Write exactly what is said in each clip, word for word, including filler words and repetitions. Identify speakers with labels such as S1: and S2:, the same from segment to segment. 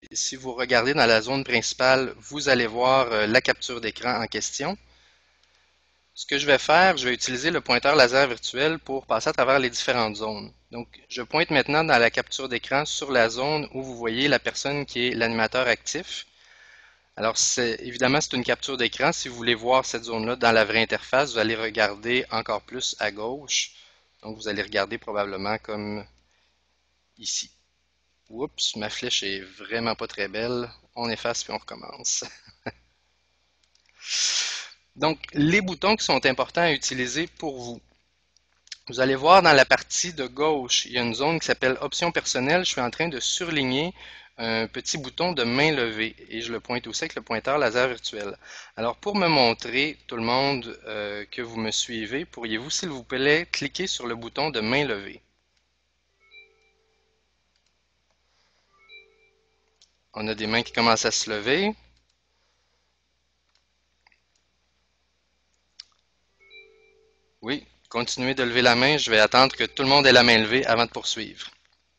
S1: si vous regardez dans la zone principale, vous allez voir euh, la capture d'écran en question. Ce que je vais faire, je vais utiliser le pointeur laser virtuel pour passer à travers les différentes zones. Donc, je pointe maintenant dans la capture d'écran sur la zone où vous voyez la personne qui est l'animateur actif. Alors, c'est évidemment, c'est une capture d'écran. Si vous voulez voir cette zone-là dans la vraie interface, vous allez regarder encore plus à gauche. Donc, vous allez regarder probablement comme ici. Oups, ma flèche est vraiment pas très belle. On efface puis on recommence. Donc, les boutons qui sont importants à utiliser pour vous. Vous allez voir dans la partie de gauche, il y a une zone qui s'appelle Options personnelles. Je suis en train de surligner un petit bouton de main levée et je le pointe aussi avec le pointeur laser virtuel. Alors, pour me montrer, tout le monde, euh, que vous me suivez, pourriez-vous, s'il vous plaît, cliquer sur le bouton de main levée? On a des mains qui commencent à se lever. Oui, continuez de lever la main. Je vais attendre que tout le monde ait la main levée avant de poursuivre.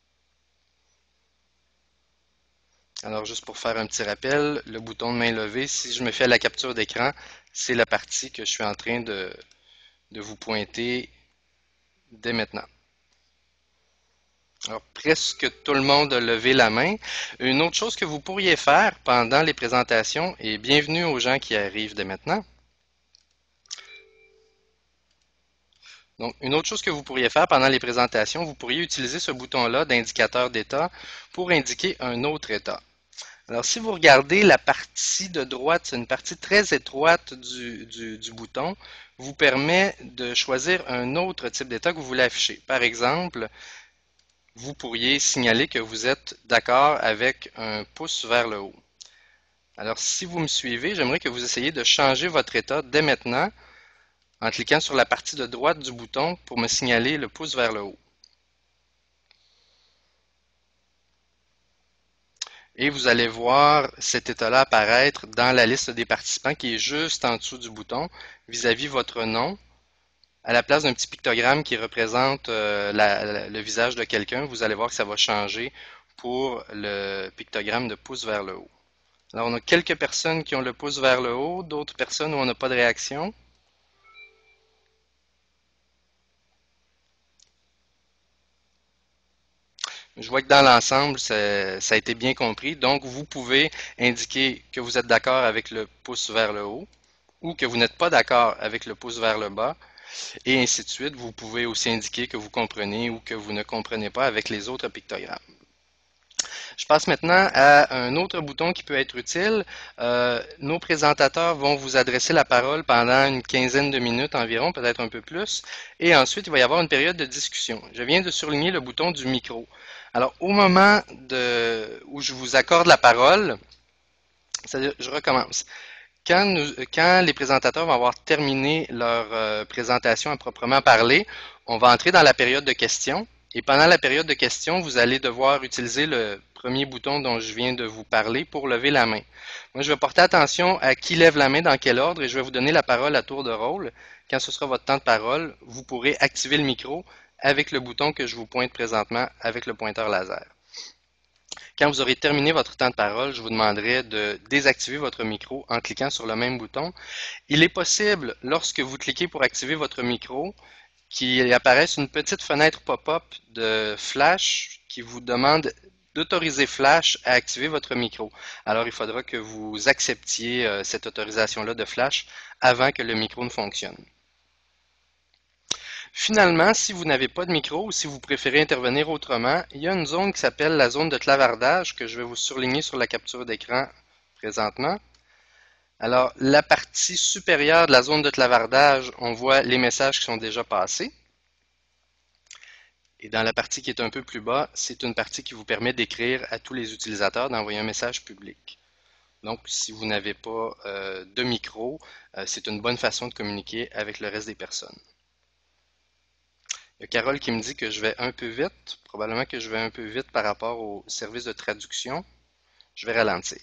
S1: Alors, juste pour faire un petit rappel, le bouton de main levée, si je me fais la capture d'écran, c'est la partie que je suis en train de, de vous pointer dès maintenant. Alors, presque tout le monde a levé la main. Une autre chose que vous pourriez faire pendant les présentations, et bienvenue aux gens qui arrivent dès maintenant. Donc, une autre chose que vous pourriez faire pendant les présentations, vous pourriez utiliser ce bouton-là d'indicateur d'état pour indiquer un autre état. Alors, si vous regardez la partie de droite, c'est une partie très étroite du, du, du bouton, vous permet de choisir un autre type d'état que vous voulez afficher. Par exemple, vous pourriez signaler que vous êtes d'accord avec un pouce vers le haut. Alors, si vous me suivez, j'aimerais que vous essayiez de changer votre état dès maintenant en cliquant sur la partie de droite du bouton pour me signaler le pouce vers le haut. Et vous allez voir cet état-là apparaître dans la liste des participants qui est juste en dessous du bouton vis-à-vis votre nom. À la place d'un petit pictogramme qui représente euh, la, la, le visage de quelqu'un, vous allez voir que ça va changer pour le pictogramme de pouce vers le haut. Alors, on a quelques personnes qui ont le pouce vers le haut, d'autres personnes où on n'a pas de réaction. Je vois que dans l'ensemble, ça, ça a été bien compris. Donc, vous pouvez indiquer que vous êtes d'accord avec le pouce vers le haut ou que vous n'êtes pas d'accord avec le pouce vers le bas, et ainsi de suite. Vous pouvez aussi indiquer que vous comprenez ou que vous ne comprenez pas avec les autres pictogrammes. Je passe maintenant à un autre bouton qui peut être utile. Euh, nos présentateurs vont vous adresser la parole pendant une quinzaine de minutes environ, peut-être un peu plus, et ensuite il va y avoir une période de discussion. Je viens de surligner le bouton du micro. Alors, au moment de, où je vous accorde la parole, c'est-à-dire, je recommence. Quand, nous, quand les présentateurs vont avoir terminé leur euh, présentation à proprement parler, on va entrer dans la période de questions. Et pendant la période de questions, vous allez devoir utiliser le premier bouton dont je viens de vous parler pour lever la main. Moi, je vais porter attention à qui lève la main, dans quel ordre, et je vais vous donner la parole à tour de rôle. Quand ce sera votre temps de parole, vous pourrez activer le micro avec le bouton que je vous pointe présentement avec le pointeur laser. Quand vous aurez terminé votre temps de parole, je vous demanderai de désactiver votre micro en cliquant sur le même bouton. Il est possible, lorsque vous cliquez pour activer votre micro, qu'il apparaisse une petite fenêtre pop-up de Flash qui vous demande d'autoriser Flash à activer votre micro. Alors, il faudra que vous acceptiez euh, cette autorisation-là de Flash avant que le micro ne fonctionne. Finalement, si vous n'avez pas de micro ou si vous préférez intervenir autrement, il y a une zone qui s'appelle la zone de clavardage que je vais vous surligner sur la capture d'écran présentement. Alors, la partie supérieure de la zone de clavardage, on voit les messages qui sont déjà passés. Et dans la partie qui est un peu plus bas, c'est une partie qui vous permet d'écrire à tous les utilisateurs, d'envoyer un message public. Donc, si vous n'avez pas euh, de micro, euh, c'est une bonne façon de communiquer avec le reste des personnes. Il y a Carole qui me dit que je vais un peu vite. Probablement que je vais un peu vite par rapport au service de traduction. Je vais ralentir.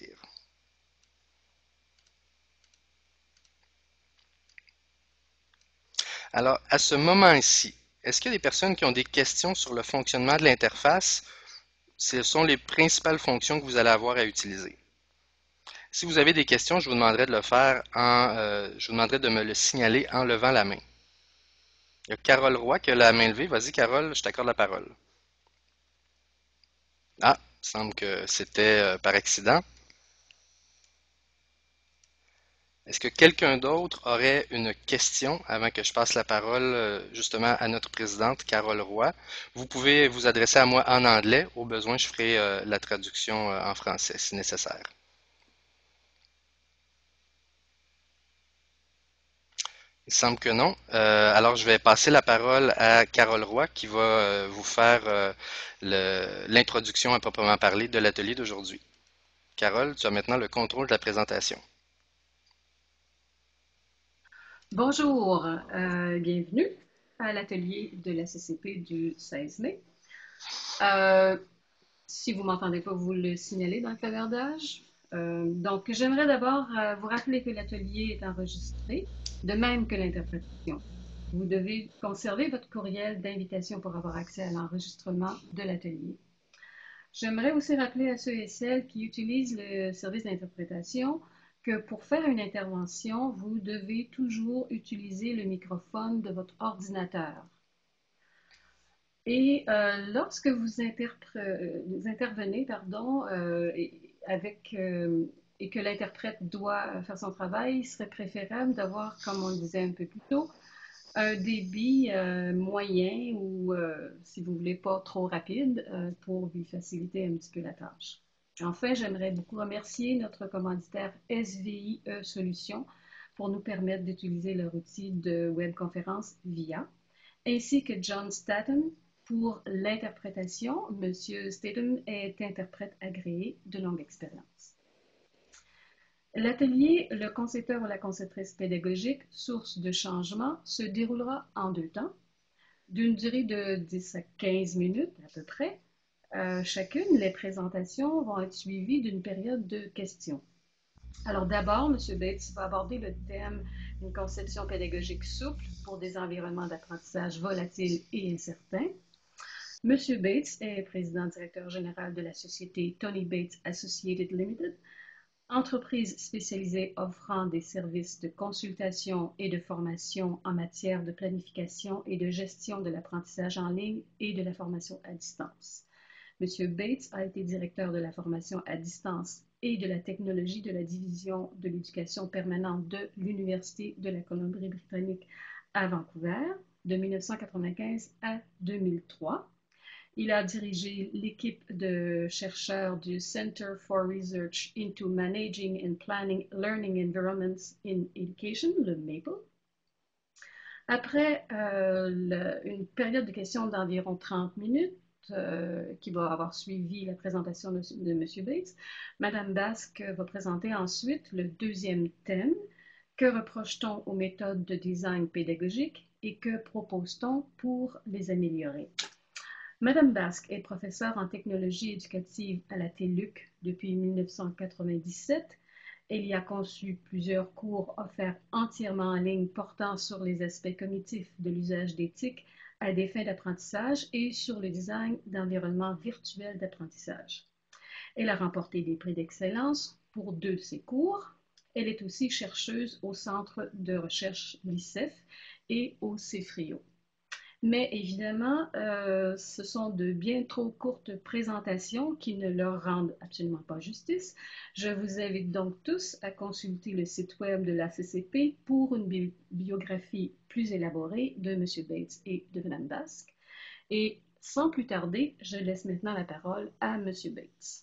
S1: Alors, à ce moment-ci, est-ce qu'il y a des personnes qui ont des questions sur le fonctionnement de l'interface Ce sont les principales fonctions que vous allez avoir à utiliser. Si vous avez des questions, je vous demanderai de le faire en, euh, je vous demanderai de me le signaler en levant la main. Il y a Carole Roy qui a la main levée. Vas-y, Carole, je t'accorde la parole. Ah, il semble que c'était euh, par accident. Est-ce que quelqu'un d'autre aurait une question avant que je passe la parole euh, justement à notre présidente, Carole Roy? Vous pouvez vous adresser à moi en anglais. Au besoin, je ferai euh, la traduction euh, en français si nécessaire. Il semble que non. Euh, alors, je vais passer la parole à Carole Roy qui va euh, vous faire euh, le- l'introduction à proprement parler de l'atelier d'aujourd'hui. Carole, tu as maintenant le contrôle de la présentation.
S2: Bonjour, euh, bienvenue à l'atelier de la C C P du seize mai. Euh, si vous m'entendez pas, vous le signalez dans le clavardage. Euh, donc, j'aimerais d'abord euh, vous rappeler que l'atelier est enregistré, de même que l'interprétation. Vous devez conserver votre courriel d'invitation pour avoir accès à l'enregistrement de l'atelier. J'aimerais aussi rappeler à ceux et celles qui utilisent le service d'interprétation que pour faire une intervention, vous devez toujours utiliser le microphone de votre ordinateur. Et euh, lorsque vous, euh, vous intervenez pardon, euh, et, avec, euh, et que l'interprète doit faire son travail, il serait préférable d'avoir, comme on le disait un peu plus tôt, un débit euh, moyen ou, euh, si vous voulez, pas trop rapide euh, pour lui faciliter un petit peu la tâche. Enfin, j'aimerais beaucoup remercier notre commanditaire S V I E Solutions pour nous permettre d'utiliser leur outil de webconférence V I A, ainsi que John Statham pour l'interprétation. Monsieur Statham est interprète agréé de longue expérience. L'atelier Le concepteur ou la conceptrice pédagogique, source de changement, se déroulera en deux temps, d'une durée de dix à quinze minutes à peu près. Euh, chacune, les présentations vont être suivies d'une période de questions. Alors d'abord, M. Bates va aborder le thème d'une conception pédagogique souple pour des environnements d'apprentissage volatiles et incertains. M. Bates est président directeur général de la société Tony Bates Associated Limited, entreprise spécialisée offrant des services de consultation et de formation en matière de planification et de gestion de l'apprentissage en ligne et de la formation à distance. M. Bates a été directeur de la formation à distance et de la technologie de la division de l'éducation permanente de l'Université de la Colombie-Britannique à Vancouver de mille neuf cent quatre-vingt-quinze à deux mille trois. Il a dirigé l'équipe de chercheurs du Center for Research into Managing and Planning Learning Environments in Education, le MAPLE. Après euh, le, une période de questions d'environ trente minutes, euh, qui va avoir suivi la présentation de, de M. Bates, Mme Basque va présenter ensuite le deuxième thème. Que reproche-t-on aux méthodes de design pédagogique et que propose-t-on pour les améliorer? Madame Basque est professeure en technologie éducative à la T L U C depuis mille neuf cent quatre-vingt-dix-sept. Elle y a conçu plusieurs cours offerts entièrement en ligne portant sur les aspects cognitifs de l'usage d'éthique à des fins d'apprentissage et sur le design d'environnements virtuels d'apprentissage. Elle a remporté des prix d'excellence pour deux de ses cours. Elle est aussi chercheuse au Centre de recherche l'I C E F et au CEFRIO. Mais évidemment, euh, ce sont de bien trop courtes présentations qui ne leur rendent absolument pas justice. Je vous invite donc tous à consulter le site web de la C C P pour une bi biographie plus élaborée de M. Bates et de Mme Basque. Et sans plus tarder, je laisse maintenant la parole à M. Bates.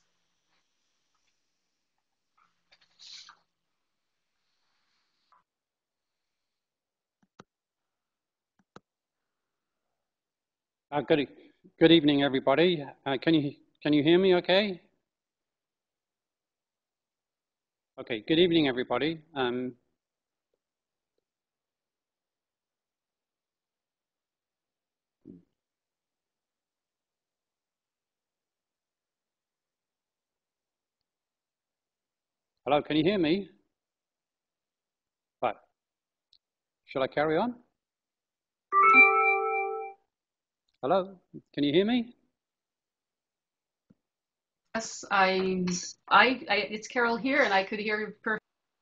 S3: Uh, good, good evening, everybody. Uh, can you can you hear me? Okay. Okay. Good evening, everybody. Um, hello. Can you hear me? Right. Shall I carry on? Hello. Can you hear me?
S2: Yes, I, I, I, it's Carol here, and I could hear you perfectly.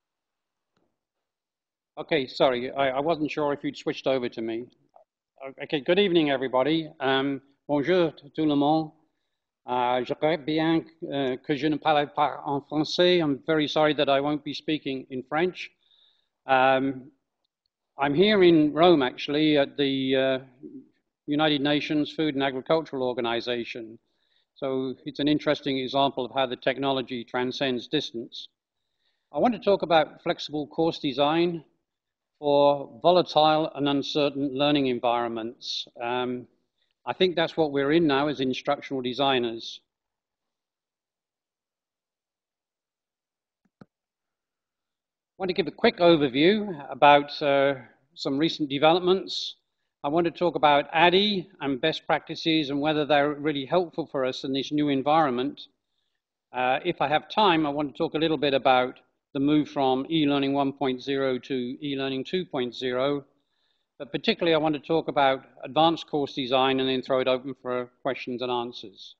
S3: Okay, sorry, I, I wasn't sure if you'd switched over to me. Okay, good evening, everybody. Um, bonjour tout le monde. Uh, je regrette bien uh, que je ne parle pas en français. I'm very sorry that I won't be speaking in French. Um, I'm here in Rome, actually, at the uh, United Nations Food and Agricultural Organization. So it's an interesting example of how the technology transcends distance. I want to talk about flexible course design for volatile and uncertain learning environments. Um, I think that's what we're in now as instructional designers. I want to give a quick overview about uh, some recent developments. I want to talk about A D D I and best practices and whether they're really helpful for us in this new environment. Uh, if I have time, I want to talk a little bit about the move from e-learning one point oh to e-learning two point oh. But particularly, I want to talk about advanced course design and then throw it open for questions and answers.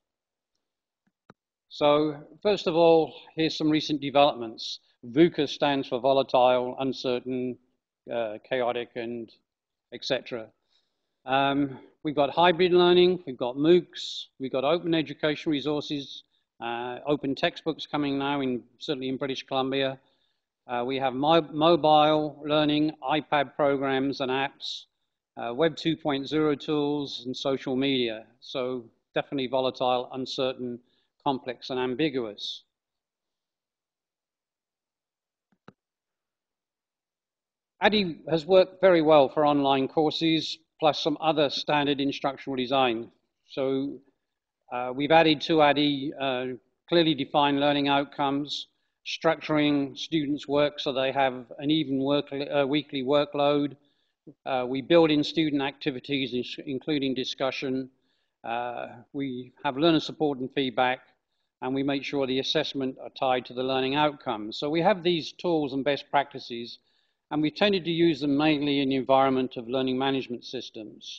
S3: So first of all, here's some recent developments. VUCA stands for volatile, uncertain, uh, chaotic, and et cetera. Um, we've got hybrid learning, we've got MOOCs, we've got open education resources, uh, open textbooks coming now, in certainly in British Columbia. Uh, we have mo mobile learning, iPad programs and apps, uh, Web two point oh tools, and social media. So definitely volatile, uncertain, complex, and ambiguous. A D D I has worked very well for online courses, plus some other standard instructional design. So uh, we've added to A D D I uh, clearly defined learning outcomes, structuring students' work so they have an even work, uh, weekly workload. Uh, we build in student activities, including discussion. Uh, we have learner support and feedback, and we make sure the assessment are tied to the learning outcomes. So we have these tools and best practices, and we've tended to use them mainly in the environment of learning management systems.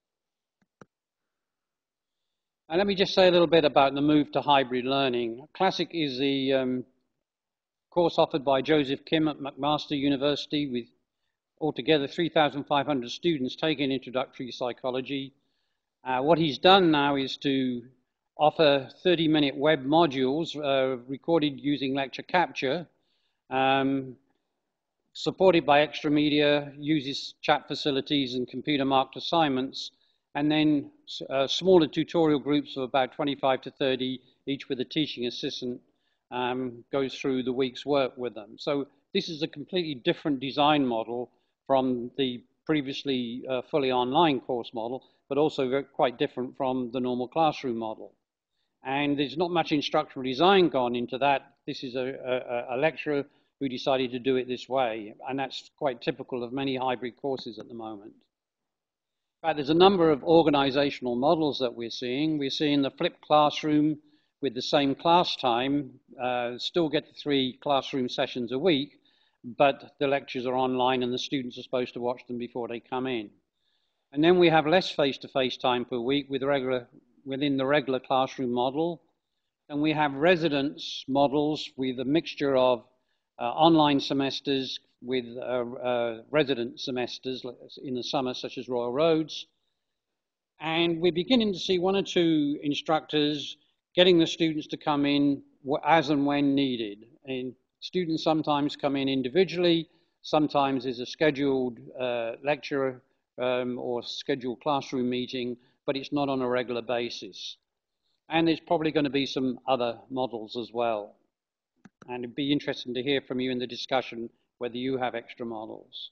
S3: And let me just say a little bit about the move to hybrid learning. Classic is the um, course offered by Joseph Kim at McMaster University with altogether three thousand five hundred students taking introductory psychology. Uh, what he's done now is to offer thirty minute web modules uh, recorded using lecture capture, um, supported by extra media, uses chat facilities and computer marked assignments, and then uh, smaller tutorial groups of about twenty-five to thirty, each with a teaching assistant, um, goes through the week's work with them. So this is a completely different design model from the previously uh, fully online course model, but also very, quite different from the normal classroom model. And there's not much instructional design gone into that. This is a, a, a lecturer who decided to do it this way, and that's quite typical of many hybrid courses at the moment. In fact, there's a number of organizational models that we're seeing. We're seeing the flipped classroom with the same class time, uh, still get the three classroom sessions a week, but the lectures are online and the students are supposed to watch them before they come in. And then we have less face-to-face time per week with regular, within the regular classroom model. And we have residence models with a mixture of uh, online semesters with uh, uh, resident semesters in the summer, such as Royal Roads. And we're beginning to see one or two instructors getting the students to come in as and when needed. And students sometimes come in individually, sometimes there's a scheduled uh, lecture um, or scheduled classroom meeting, but it's not on a regular basis. And there's probably going to be some other models as well. And it'd be interesting to hear from you in the discussion whether you have extra models.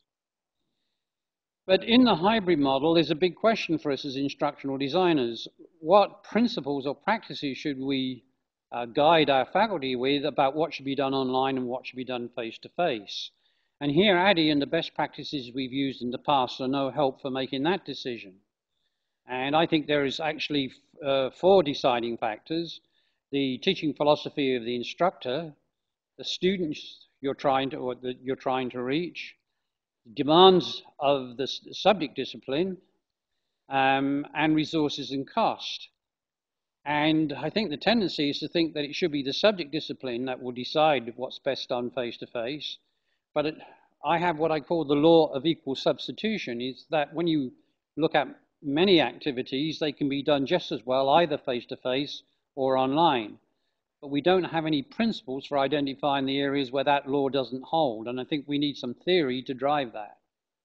S3: But in the hybrid model, there's a big question for us as instructional designers. What principles or practices should we uh, guide our faculty with about what should be done online and what should be done face-to-face? And here, A D D I and the best practices we've used in the past are no help for making that decision. And I think there is actually uh, four deciding factors: the teaching philosophy of the instructor, the students you're trying to, or that you're trying to reach, demands of the subject discipline, um, and resources and cost. And I think the tendency is to think that it should be the subject discipline that will decide what's best done face-to-face. But it, I have what I call the law of equal substitution, is that when you look at many activities, they can be done just as well either face-to-face or online. But we don't have any principles for identifying the areas where that law doesn't hold, and I think we need some theory to drive that.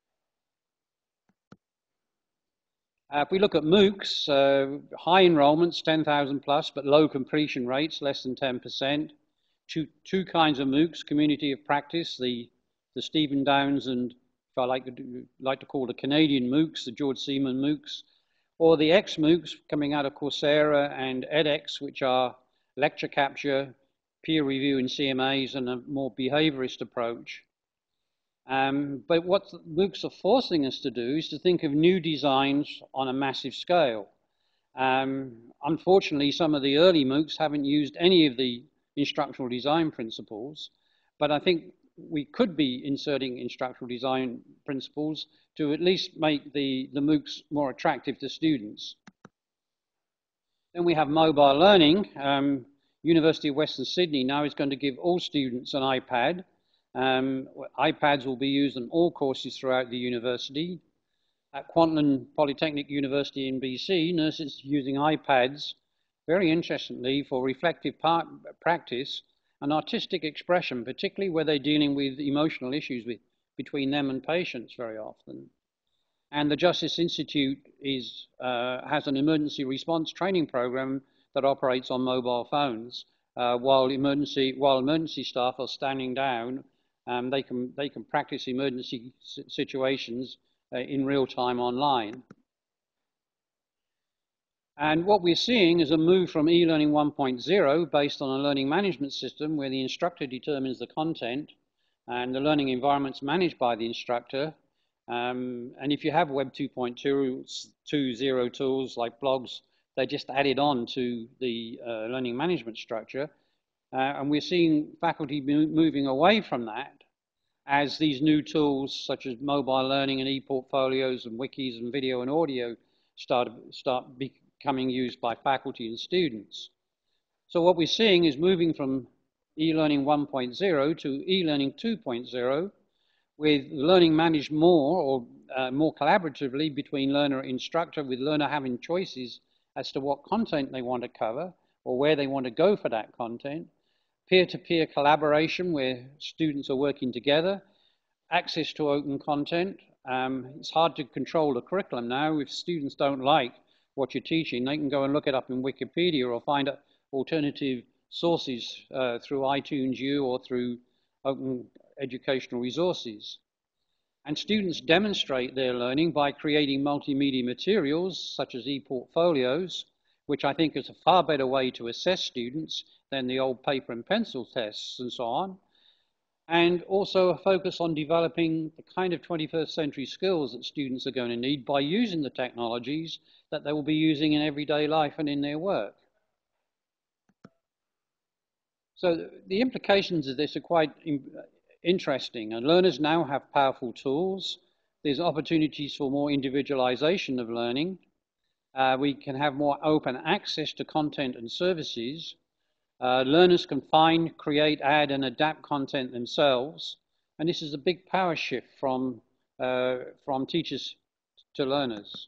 S3: Uh, if we look at MOOCs, uh, high enrollments, ten thousand plus, but low completion rates, less than ten percent. Two, two kinds of MOOCs, community of practice, the, the Stephen Downes and, if I like to, do, like to call the Canadian MOOCs, the George Seaman MOOCs, or the X-MOOCs coming out of Coursera and edX, which are lecture capture, peer review in C M As, and a more behaviorist approach. Um, but what MOOCs are forcing us to do is to think of new designs on a massive scale. Um, unfortunately, some of the early MOOCs haven't used any of the instructional design principles, but I think we could be inserting instructional design principles to at least make the, the MOOCs more attractive to students. Then we have mobile learning. Um, University of Western Sydney now is going to give all students an iPad. Um, iPads will be used in all courses throughout the university. At Kwantlen Polytechnic University in B C, nurses using iPads, very interestingly, for reflective part, practice and artistic expression, particularly where they're dealing with emotional issues with, between them and patients very often. And the Justice Institute is, uh, has an emergency response training program that operates on mobile phones, uh, while, emergency, while emergency staff are standing down. Um, they, can, they can practice emergency situations uh, in real time online. And what we're seeing is a move from e-learning one point oh based on a learning management system where the instructor determines the content and the learning environment's managed by the instructor. Um, and if you have Web two point two tools like blogs, they just added on to the uh, learning management structure. Uh, and we're seeing faculty moving away from that as these new tools such as mobile learning and e-portfolios and wikis and video and audio start, start becoming used by faculty and students. So what we're seeing is moving from e-learning one point oh to e-learning two point oh, with learning managed more or uh, more collaboratively between learner and instructor, with learner having choices as to what content they want to cover or where they want to go for that content. Peer-to-peer collaboration where students are working together, access to open content. Um, it's hard to control the curriculum now. If students don't like what you're teaching, they can go and look it up in Wikipedia or find alternative sources uh, through iTunes U or through open educational resources. And students demonstrate their learning by creating multimedia materials such as e-portfolios, which I think is a far better way to assess students than the old paper and pencil tests and so on. And also a focus on developing the kind of twenty-first century skills that students are going to need by using the technologies that they will be using in everyday life and in their work. So the implications of this are quite interesting, and learners now have powerful tools. There's opportunities for more individualization of learning. Uh, we can have more open access to content and services. Uh, learners can find, create, add, and adapt content themselves. And this is a big power shift from, uh, from teachers to learners.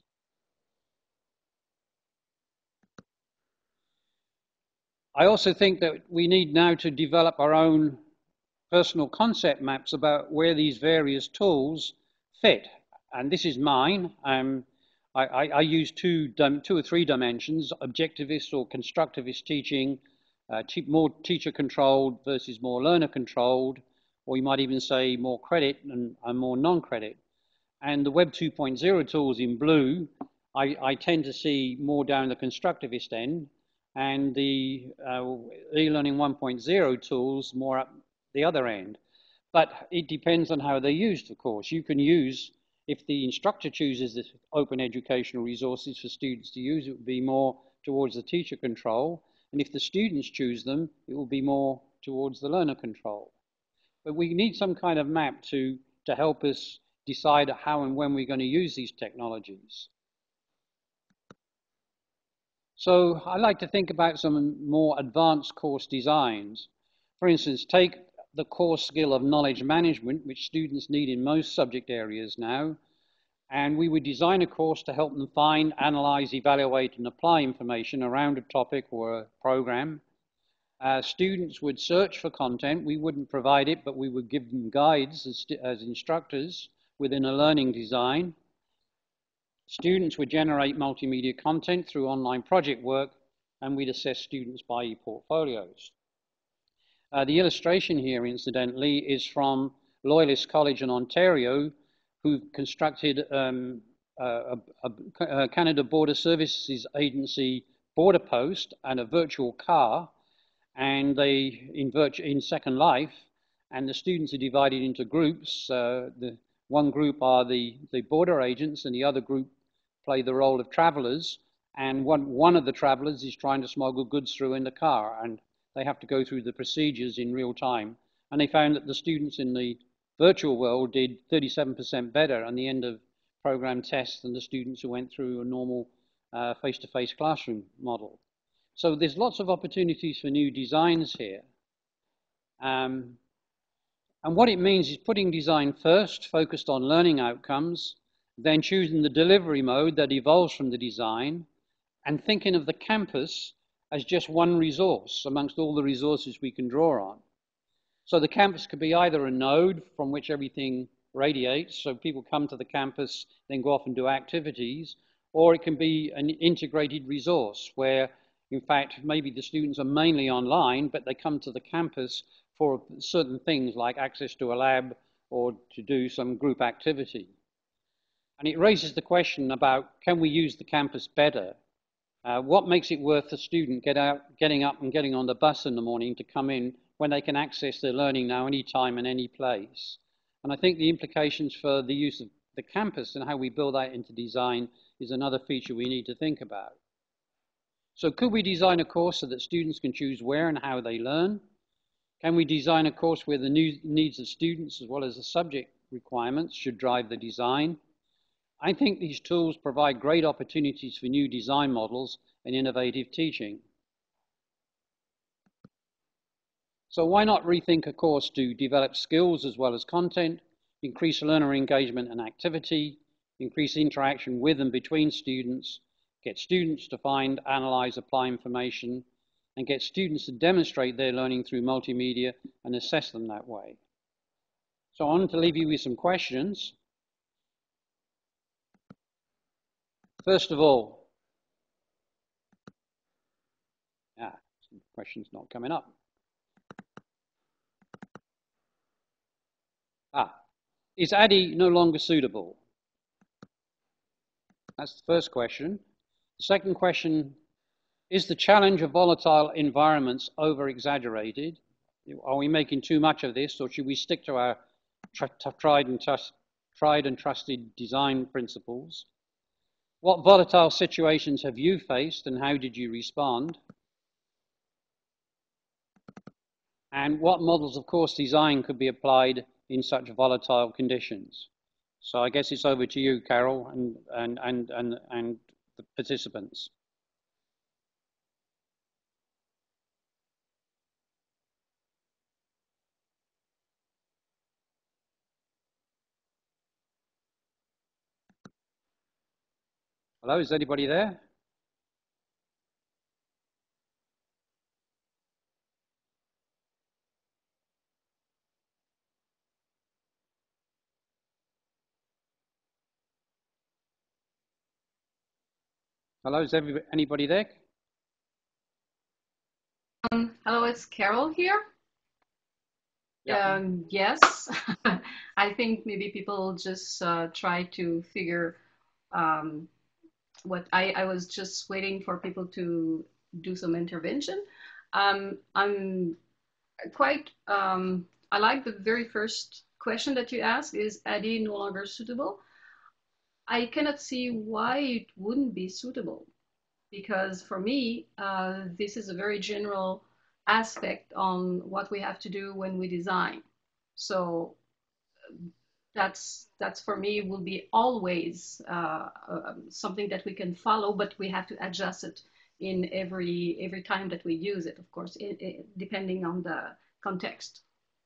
S3: I also think that we need now to develop our own personal concept maps about where these various tools fit. And this is mine. Um, I, I, I use two, two or three dimensions: objectivist or constructivist teaching, uh, te more teacher-controlled versus more learner-controlled, or you might even say more credit and, and more non-credit. And the Web two point oh tools in blue, I, I tend to see more down the constructivist end, and the uh, e-learning one point oh tools more up the other end. But it depends on how they're used, of course. You can use, if the instructor chooses the open educational resources for students to use, it would be more towards the teacher control. And if the students choose them, it will be more towards the learner control. But we need some kind of map to, to help us decide how and when we're going to use these technologies. So I like to think about some more advanced course designs. For instance, take the core skill of knowledge management, which students need in most subject areas now, and we would design a course to help them find, analyze, evaluate, and apply information around a topic or a program. Uh, students would search for content. We wouldn't provide it, but we would give them guides as, as instructors within a learning design. Students would generate multimedia content through online project work, and we'd assess students by e-portfolios. Uh, the illustration here, incidentally, is from Loyalist College in Ontario, who've constructed um, a, a, a Canada Border Services Agency border post and a virtual car, and they in, virtu in Second Life, and the students are divided into groups. Uh, the one group are the, the border agents, and the other group play the role of travelers, and one, one of the travelers is trying to smuggle goods through in the car, and they have to go through the procedures in real time. And they found that the students in the virtual world did thirty-seven percent better on the end of program tests than the students who went through a normal uh, face-to-face classroom model. So there's lots of opportunities for new designs here. Um, and what it means is putting design first, focused on learning outcomes, then choosing the delivery mode that evolves from the design, and thinking of the campus as just one resource amongst all the resources we can draw on. So the campus could be either a node from which everything radiates, so people come to the campus, then go off and do activities, or it can be an integrated resource where, in fact, maybe the students are mainly online, but they come to the campus for certain things like access to a lab or to do some group activity. And it raises the question about, can we use the campus better? Uh, what makes it worth the student get out, getting up and getting on the bus in the morning to come in when they can access their learning now anytime and any place? And I think the implications for the use of the campus and how we build that into design is another feature we need to think about. So could we design a course so that students can choose where and how they learn? Can we design a course where the needs of students as well as the subject requirements should drive the design? I think these tools provide great opportunities for new design models and innovative teaching. So why not rethink a course to develop skills as well as content, increase learner engagement and activity, increase interaction with and between students, get students to find, analyze, apply information, and get students to demonstrate their learning through multimedia and assess them that way. So I want to leave you with some questions. First of all, ah, some questions not coming up. Ah, is A D D I no longer suitable? That's the first question. The second question, is the challenge of volatile environments over-exaggerated? Are we making too much of this, or should we stick to our tried and, tried and trusted design principles? What volatile situations have you faced and how did you respond? And what models of course design could be applied in such volatile conditions? So I guess it's over to you, Carol, and, and, and, and, and the participants. Hello, is anybody there? Hello, is everybody, anybody there?
S2: Um, hello, it's Carol here. Yeah. Um, yes, I think maybe people just uh, try to figure um, what I, I was just waiting for people to do some intervention. Um, I'm quite, um, I like the very first question that you asked, is A D D I no longer suitable? I cannot see why it wouldn't be suitable, because for me, uh, this is a very general aspect on what we have to do when we design. So that's that's for me will be always uh, uh, something that we can follow, but we have to adjust it in every every time that we use it, of course, it, it, depending on the context.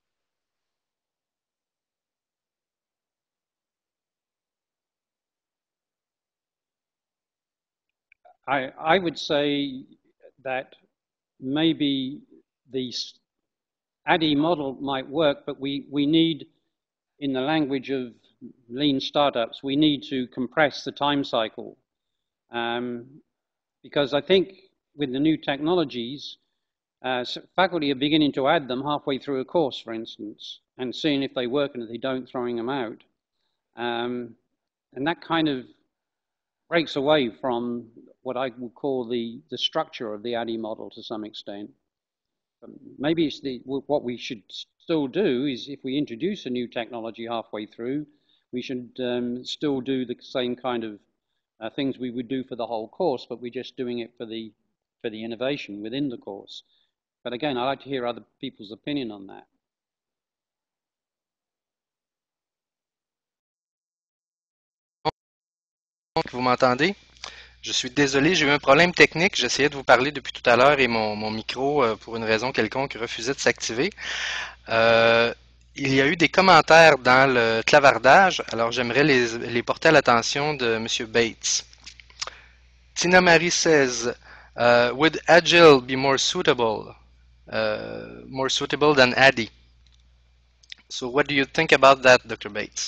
S3: I, I would say that maybe the A D D I model might work, but we, we need, in the language of lean startups, we need to compress the time cycle. Um, because I think with the new technologies, uh, faculty are beginning to add them halfway through a course, for instance, and seeing if they work, and if they don't, throwing them out. Um, and that kind of breaks away from what I would call the, the structure of the A D D I model to some extent. But maybe it's the, what we should still do is, if we introduce a new technology halfway through, we should um, still do the same kind of uh, things we would do for the whole course, but we're just doing it for the, for the innovation within the course. But again, I'd like to hear other people's opinion on that.
S1: Vous m'entendez? Je suis désolé, j'ai eu un problème technique. J'essayais de vous parler depuis tout à l'heure et mon, mon micro, euh, pour une raison quelconque, refusait de s'activer. Euh, il y a eu des commentaires dans le clavardage, alors j'aimerais les, les porter à l'attention de M. Bates. Tina Marie says, uh, would Agile be more suitable, uh, more suitable than A D D I? So what do you think about that, Doctor Bates?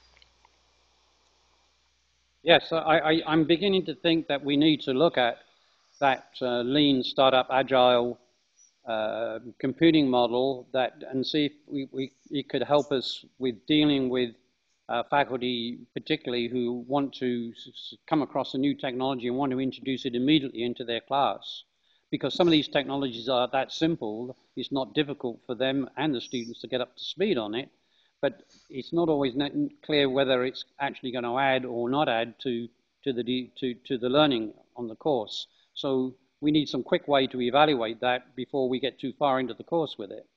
S3: Yes, I, I, I'm beginning to think that we need to look at that uh, lean startup agile uh, computing model that and see if we, we, it could help us with dealing with uh, faculty, particularly who want to come across a new technology and want to introduce it immediately into their class. Because some of these technologies are that simple, it's not difficult for them and the students to get up to speed on it. But it's not always clear whether it's actually going to add or not add to, to, the, to, to the learning on the course. So we need some quick way to evaluate that before we get too far into the course with it.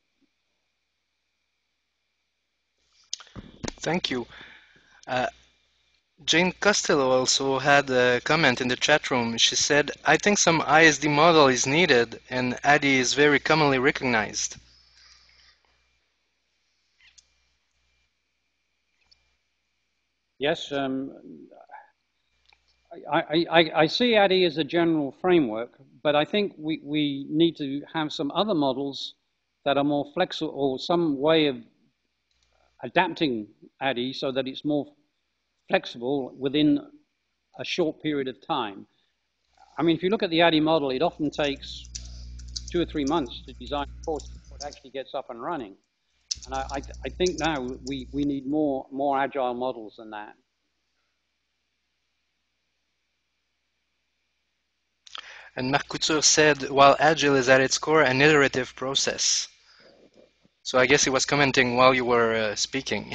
S1: Thank you. Uh, Jane Costello also had a comment in the chat room. She said, I think some I S D model is needed and A D D I is very commonly recognized.
S3: Yes, um, I, I, I see A D D I as a general framework, but I think we, we need to have some other models that are more flexible, or some way of adapting A D D I so that it's more flexible within a short period of time. I mean, if you look at the A D D I model, it often takes two or three months to design a course before it actually gets up and running. And I, I, I think now we, we need more, more agile models than that.
S1: And Marc Couture said, while Agile is at its core an iterative process. So I guess he was commenting while you were uh, speaking.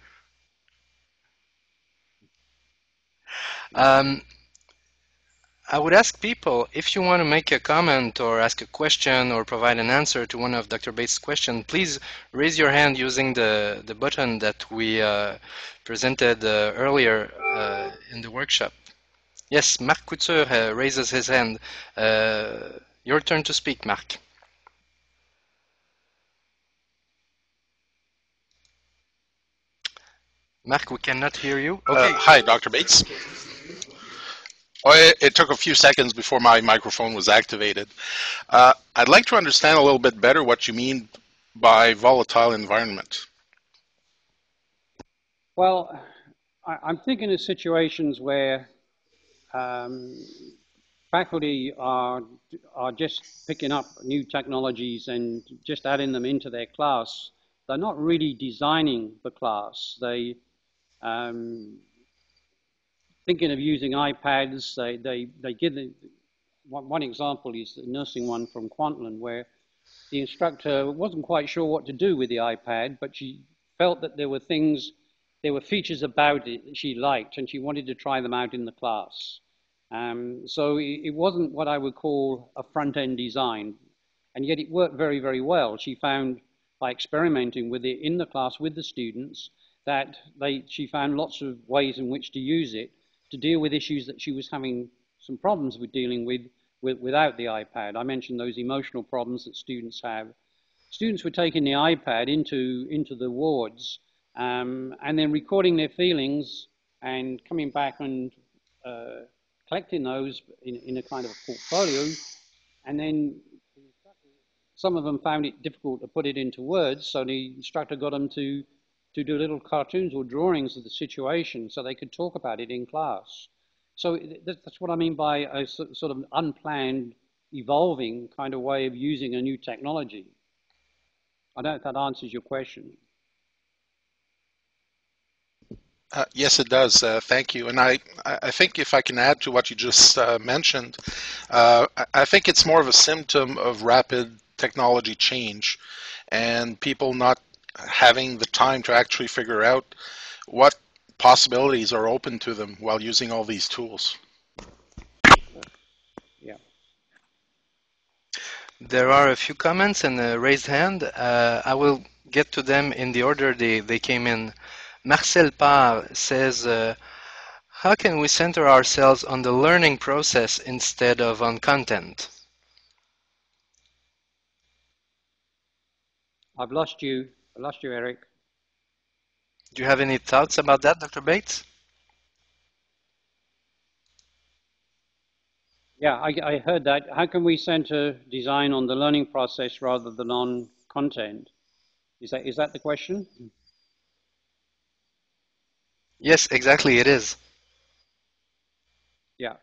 S1: um, I would ask people, if you want to make a comment or ask a question or provide an answer to one of Doctor Bates' questions, please raise your hand using the, the button that we uh, presented uh, earlier uh, in the workshop. Yes, Marc Couture uh, raises his hand. Uh, your turn to speak, Marc. Marc, we cannot hear you.
S4: Okay. Uh, hi, Doctor Bates. Oh, it, it took a few seconds before my microphone was activated. Uh, I'd like to understand a little bit better what you mean by volatile environment.
S3: Well, I, I'm thinking of situations where um, faculty are, are just picking up new technologies and just adding them into their class. They're not really designing the class. They um, thinking of using iPads, they, they, they give the, one, one example is the nursing one from Kwantlen, where the instructor wasn't quite sure what to do with the iPad, but she felt that there were things, there were features about it that she liked, and she wanted to try them out in the class. Um, so it, it wasn't what I would call a front-end design, and yet it worked very, very well. She found, by experimenting with it in the class with the students, that they, she found lots of ways in which to use it to deal with issues that she was having some problems with dealing with with, without the iPad. I mentioned those emotional problems that students have. Students were taking the iPad into, into the wards um, and then recording their feelings and coming back and uh, collecting those in, in a kind of a portfolio. And then some of them found it difficult to put it into words, so the instructor got them to, to do little cartoons or drawings of the situation so they could talk about it in class. So that's what I mean by a sort of unplanned, evolving kind of way of using a new technology. I don't know if that answers your question.
S4: Uh, yes, it does. Uh, thank you. And I, I think if I can add to what you just uh, mentioned, uh, I think it's more of a symptom of rapid technology change and people not having the time to actually figure out what possibilities are open to them while using all these tools.
S3: Yeah.
S1: There are a few comments and a raised hand. Uh, I will get to them in the order they, they came in. Marcel Parr says, uh, how can we center ourselves on the learning process instead of on content?
S3: I've lost you. I lost you, Eric.
S1: Do you have any thoughts about that, Doctor Bates?
S3: Yeah, I, I heard that. How can we center design on the learning process rather than on content? Is that, is that the question?
S1: Yes, exactly, it is.
S3: Yeah.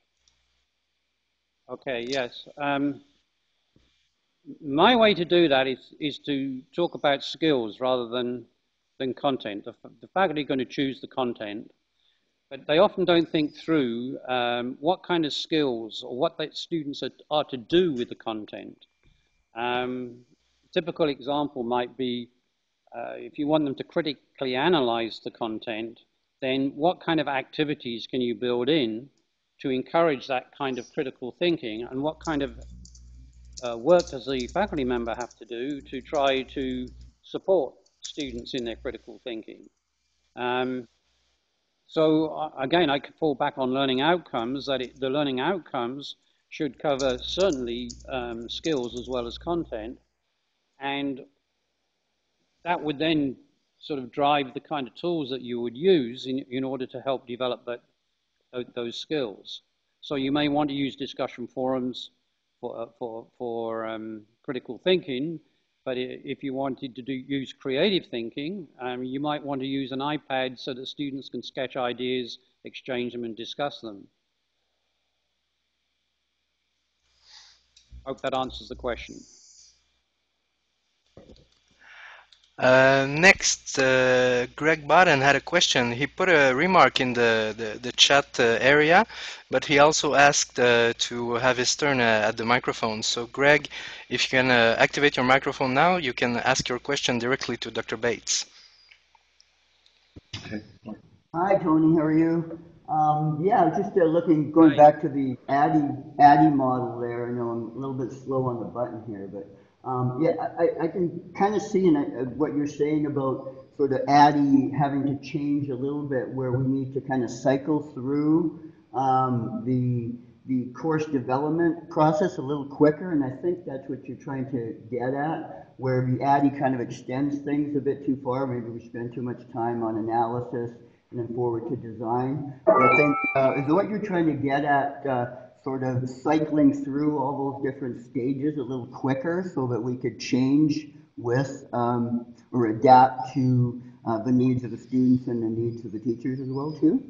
S3: Okay, yes. Um, my way to do that is, is to talk about skills rather than, than content. The, the faculty are going to choose the content, but they often don't think through um, what kind of skills or what the students are, are to do with the content. Um, a typical example might be uh, if you want them to critically analyze the content, then what kind of activities can you build in to encourage that kind of critical thinking, and what kind of uh, work does the faculty member have to do to try to support students in their critical thinking? Um, so uh, again, I could fall back on learning outcomes, that it, the learning outcomes should cover certainly um, skills as well as content, and that would then sort of drive the kind of tools that you would use in, in order to help develop that, those skills. So you may want to use discussion forums for, for, for um, critical thinking, but if you wanted to do, use creative thinking, um, you might want to use an iPad so that students can sketch ideas, exchange them, and discuss them. Hope that answers the question.
S1: Uh, next, uh, Greg Bodden had a question. He put a remark in the, the, the chat uh, area, but he also asked uh, to have his turn uh, at the microphone. So Greg, if you can uh, activate your microphone now, you can ask your question directly to Doctor Bates.
S5: Okay. Hi, Tony. How are you? Um, yeah, just uh, looking, going back to the ADDIE, ADDIE model there. I know I'm a little bit slow on the button here, but Um, yeah, I, I can kind of see in uh, what you're saying about sort of ADDIE having to change a little bit, where we need to kind of cycle through um, the the course development process a little quicker, and I think that's what you're trying to get at, where the ADDIE kind of extends things a bit too far. Maybe we spend too much time on analysis and then forward to design. But I think uh, is what you're trying to get at. Uh, sort of cycling through all those different stages a little quicker so that we could change with um, or adapt to uh, the needs of the students and the needs of the teachers as well too?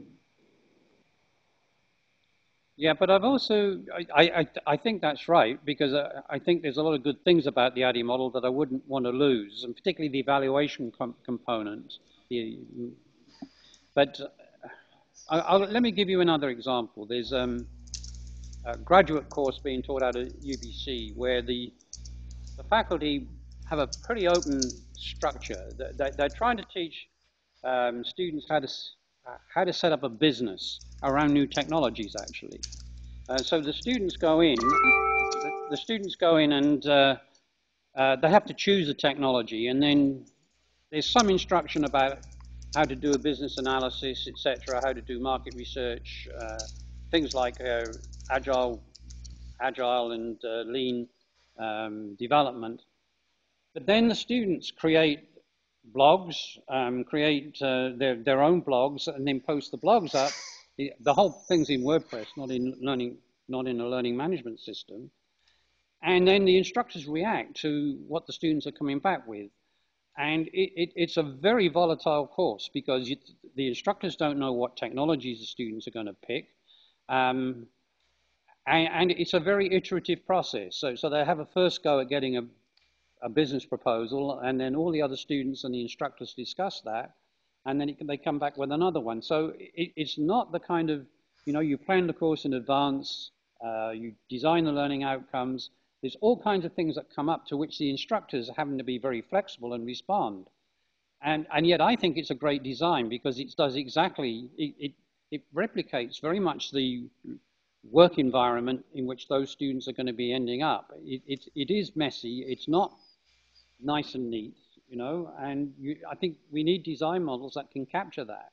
S3: Yeah, but I've also, I, I, I think that's right, because I, I think there's a lot of good things about the ADDIE model that I wouldn't want to lose, and particularly the evaluation com component. The, but I, I'll, let me give you another example. There's um, a graduate course being taught out at U B C where the, the faculty have a pretty open structure. They're, they're trying to teach um, students how to, how to set up a business around new technologies, actually. Uh, so the students go in, the, the students go in and uh, uh, they have to choose a technology, and then there's some instruction about how to do a business analysis, et cetera, how to do market research, uh, things like uh, agile agile and uh, lean um, development. But then the students create blogs, um, create uh, their, their own blogs, and then post the blogs up. The, the whole thing's in WordPress, not in learning, not in a learning management system. And then the instructors react to what the students are coming back with. And it, it, it's a very volatile course because you, the instructors don't know what technologies the students are going to pick. Um, and, and it's a very iterative process. So, so they have a first go at getting a, a business proposal, and then all the other students and the instructors discuss that, and then it, they come back with another one. So it, it's not the kind of, you know, you plan the course in advance, uh, you design the learning outcomes. There's all kinds of things that come up to which the instructors are having to be very flexible and respond. And, and yet I think it's a great design because it does exactly, it, it, it replicates very much the work environment in which those students are going to be ending up. It, it, it is messy, it's not nice and neat, you know, and you, I think we need design models that can capture that.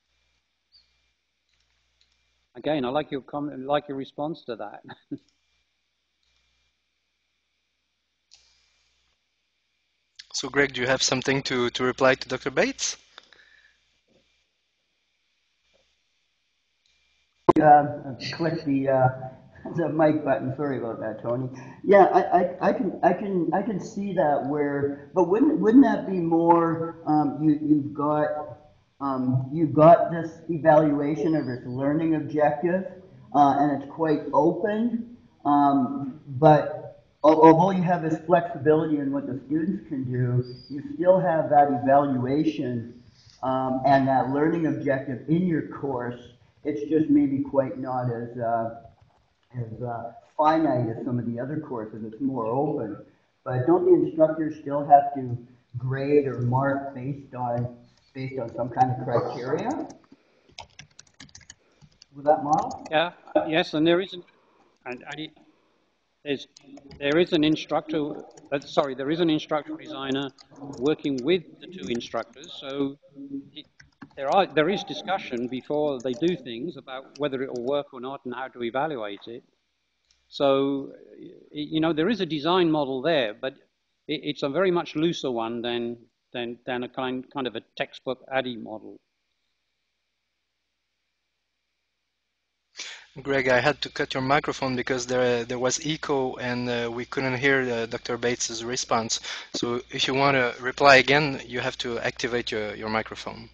S3: Again, I like your comment, I like your response to that.
S1: So Greg, do you have something to, to reply to Doctor Bates?
S5: Uh, click the uh, the mic button. Sorry about that, Tony. Yeah, I, I, I can I can I can see that where, but wouldn't wouldn't that be more? Um, you you've got um, you've got this evaluation or this learning objective, uh, and it's quite open. Um, but although you have this flexibility in what the students can do, you still have that evaluation um, and that learning objective in your course. It's just maybe quite not as uh, as uh, finite as some of the other courses. It's more open. But don't the instructors still have to grade or mark based on based on some kind of criteria with that model?
S3: Yeah. Yes, and there isn't. And, and it, there's there is an instructor. Uh, sorry, there is an instructional designer working with the two instructors. So. It, There, are, there is discussion before they do things about whether it will work or not and how to evaluate it. So, you know, there is a design model there, but it, it's a very much looser one than, than, than a kind, kind of a textbook A D D I model.
S1: Greg, I had to cut your microphone because there, there was echo and uh, we couldn't hear uh, Doctor Bates' response. So if you want to reply again, you have to activate your, your microphone.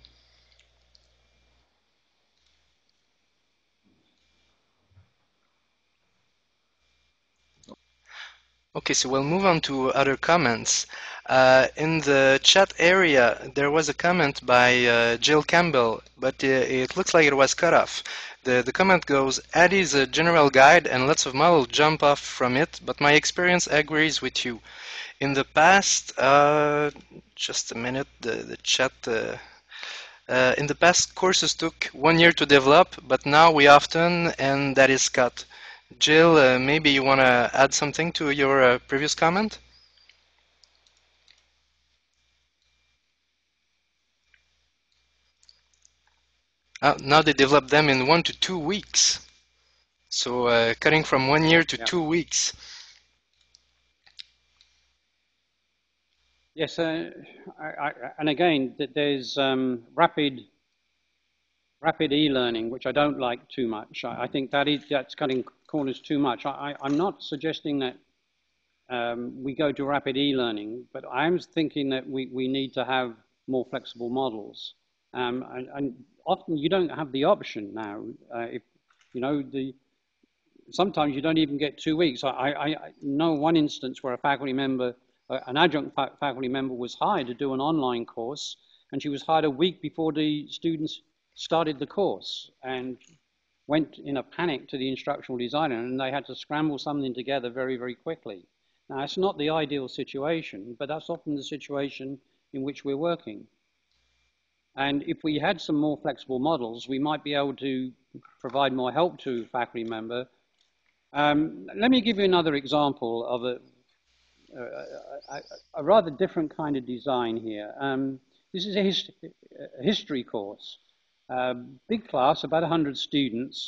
S1: Okay, so we'll move on to other comments. Uh, in the chat area, there was a comment by uh, Jill Campbell, but uh, it looks like it was cut off. The, the comment goes, A D D I is a general guide and lots of models jump off from it, but my experience agrees with you. In the past, uh, just a minute, the, the chat, uh, uh, in the past courses took one year to develop, but now we often, and that is cut. Jill, uh, maybe you want to add something to your uh, previous comment? Uh, now they develop them in one to two weeks. So uh, cutting from one year to yeah. two weeks.
S3: Yes, uh, I, I, and again, there's um, rapid rapid e-learning, which I don't like too much. I, I think that is, that's cutting corners too much. I, I, I'm not suggesting that um, we go to rapid e-learning, but I'm thinking that we, we need to have more flexible models. Um, and, and often you don't have the option now. Uh, if you know the, sometimes you don't even get two weeks. I, I, I know one instance where a faculty member, uh, an adjunct fa faculty member, was hired to do an online course, and she was hired a week before the students started the course, and went in a panic to the instructional designer, and they had to scramble something together very, very quickly. Now, it's not the ideal situation, but that's often the situation in which we're working. And if we had some more flexible models, we might be able to provide more help to a faculty member. Um, let me give you another example of a, a, a, a rather different kind of design here. Um, this is a, hist a history course. Uh, big class, about one hundred students,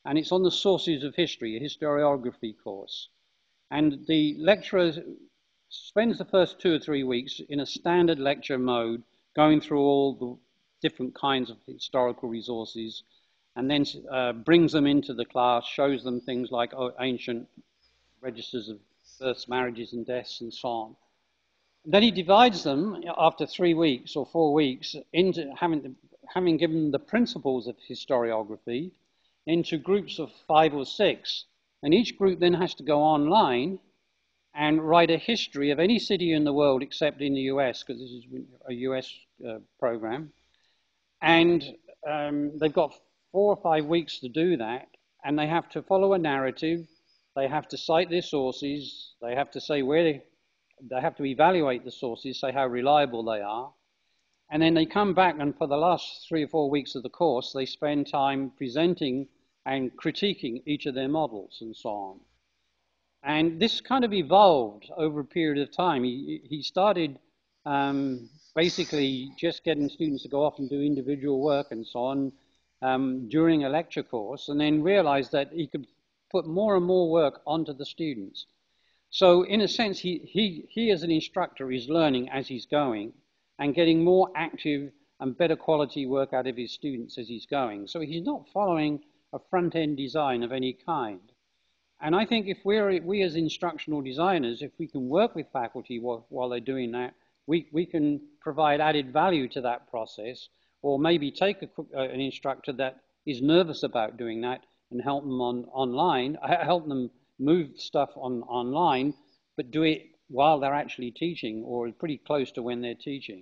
S3: and it's on the sources of history, a historiography course. And the lecturer spends the first two or three weeks in a standard lecture mode, going through all the different kinds of historical resources, and then uh, brings them into the class, shows them things like oh, ancient registers of births, marriages, and deaths, and so on. Then he divides them after three weeks or four weeks into having, having given the principles of historiography into groups of five or six. And each group then has to go online and write a history of any city in the world except in the U S, because this is a U S uh, program. And um, they've got four or five weeks to do that, and they have to follow a narrative. They have to cite their sources. They have to say where they, they have to evaluate the sources, say how reliable they are. And then they come back, and for the last three or four weeks of the course, they spend time presenting and critiquing each of their models and so on. And this kind of evolved over a period of time. He, he started um, basically just getting students to go off and do individual work and so on um, during a lecture course, and then realized that he could put more and more work onto the students. So in a sense, he, he, he as an instructor is learning as he's going and getting more active and better quality work out of his students as he's going. So he's not following a front-end design of any kind. And I think if we're, we as instructional designers, if we can work with faculty while, while they're doing that, we, we can provide added value to that process, or maybe take a, uh, an instructor that is nervous about doing that and help them on online, help them move stuff on online, but do it while they're actually teaching, or pretty close to when they're teaching.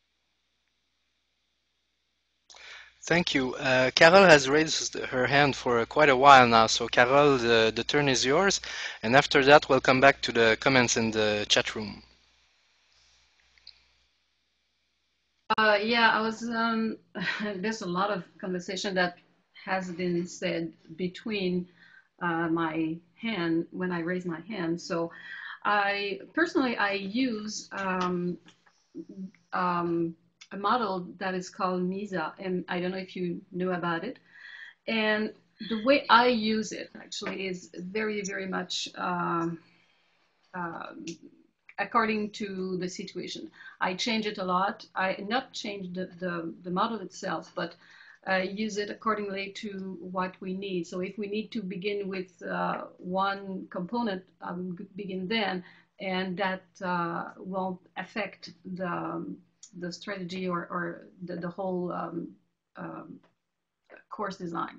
S1: Thank you. Uh, Carol has raised her hand for quite a while now. So Carol, the, the turn is yours. And after that, we'll come back to the comments in the chat room.
S2: Uh, yeah, I was, um, there's a lot of conversation that has been said between uh, my hand, when I raise my hand. So I, personally, I use um, um, a model that is called MISA, and I don't know if you knew about it. And the way I use it actually is very, very much um, uh, according to the situation. I change it a lot. I not change the, the, the model itself, but uh, use it accordingly to what we need. So if we need to begin with uh, one component, I will begin then, and that uh, won't affect the the strategy or, or the, the whole um, um, course design.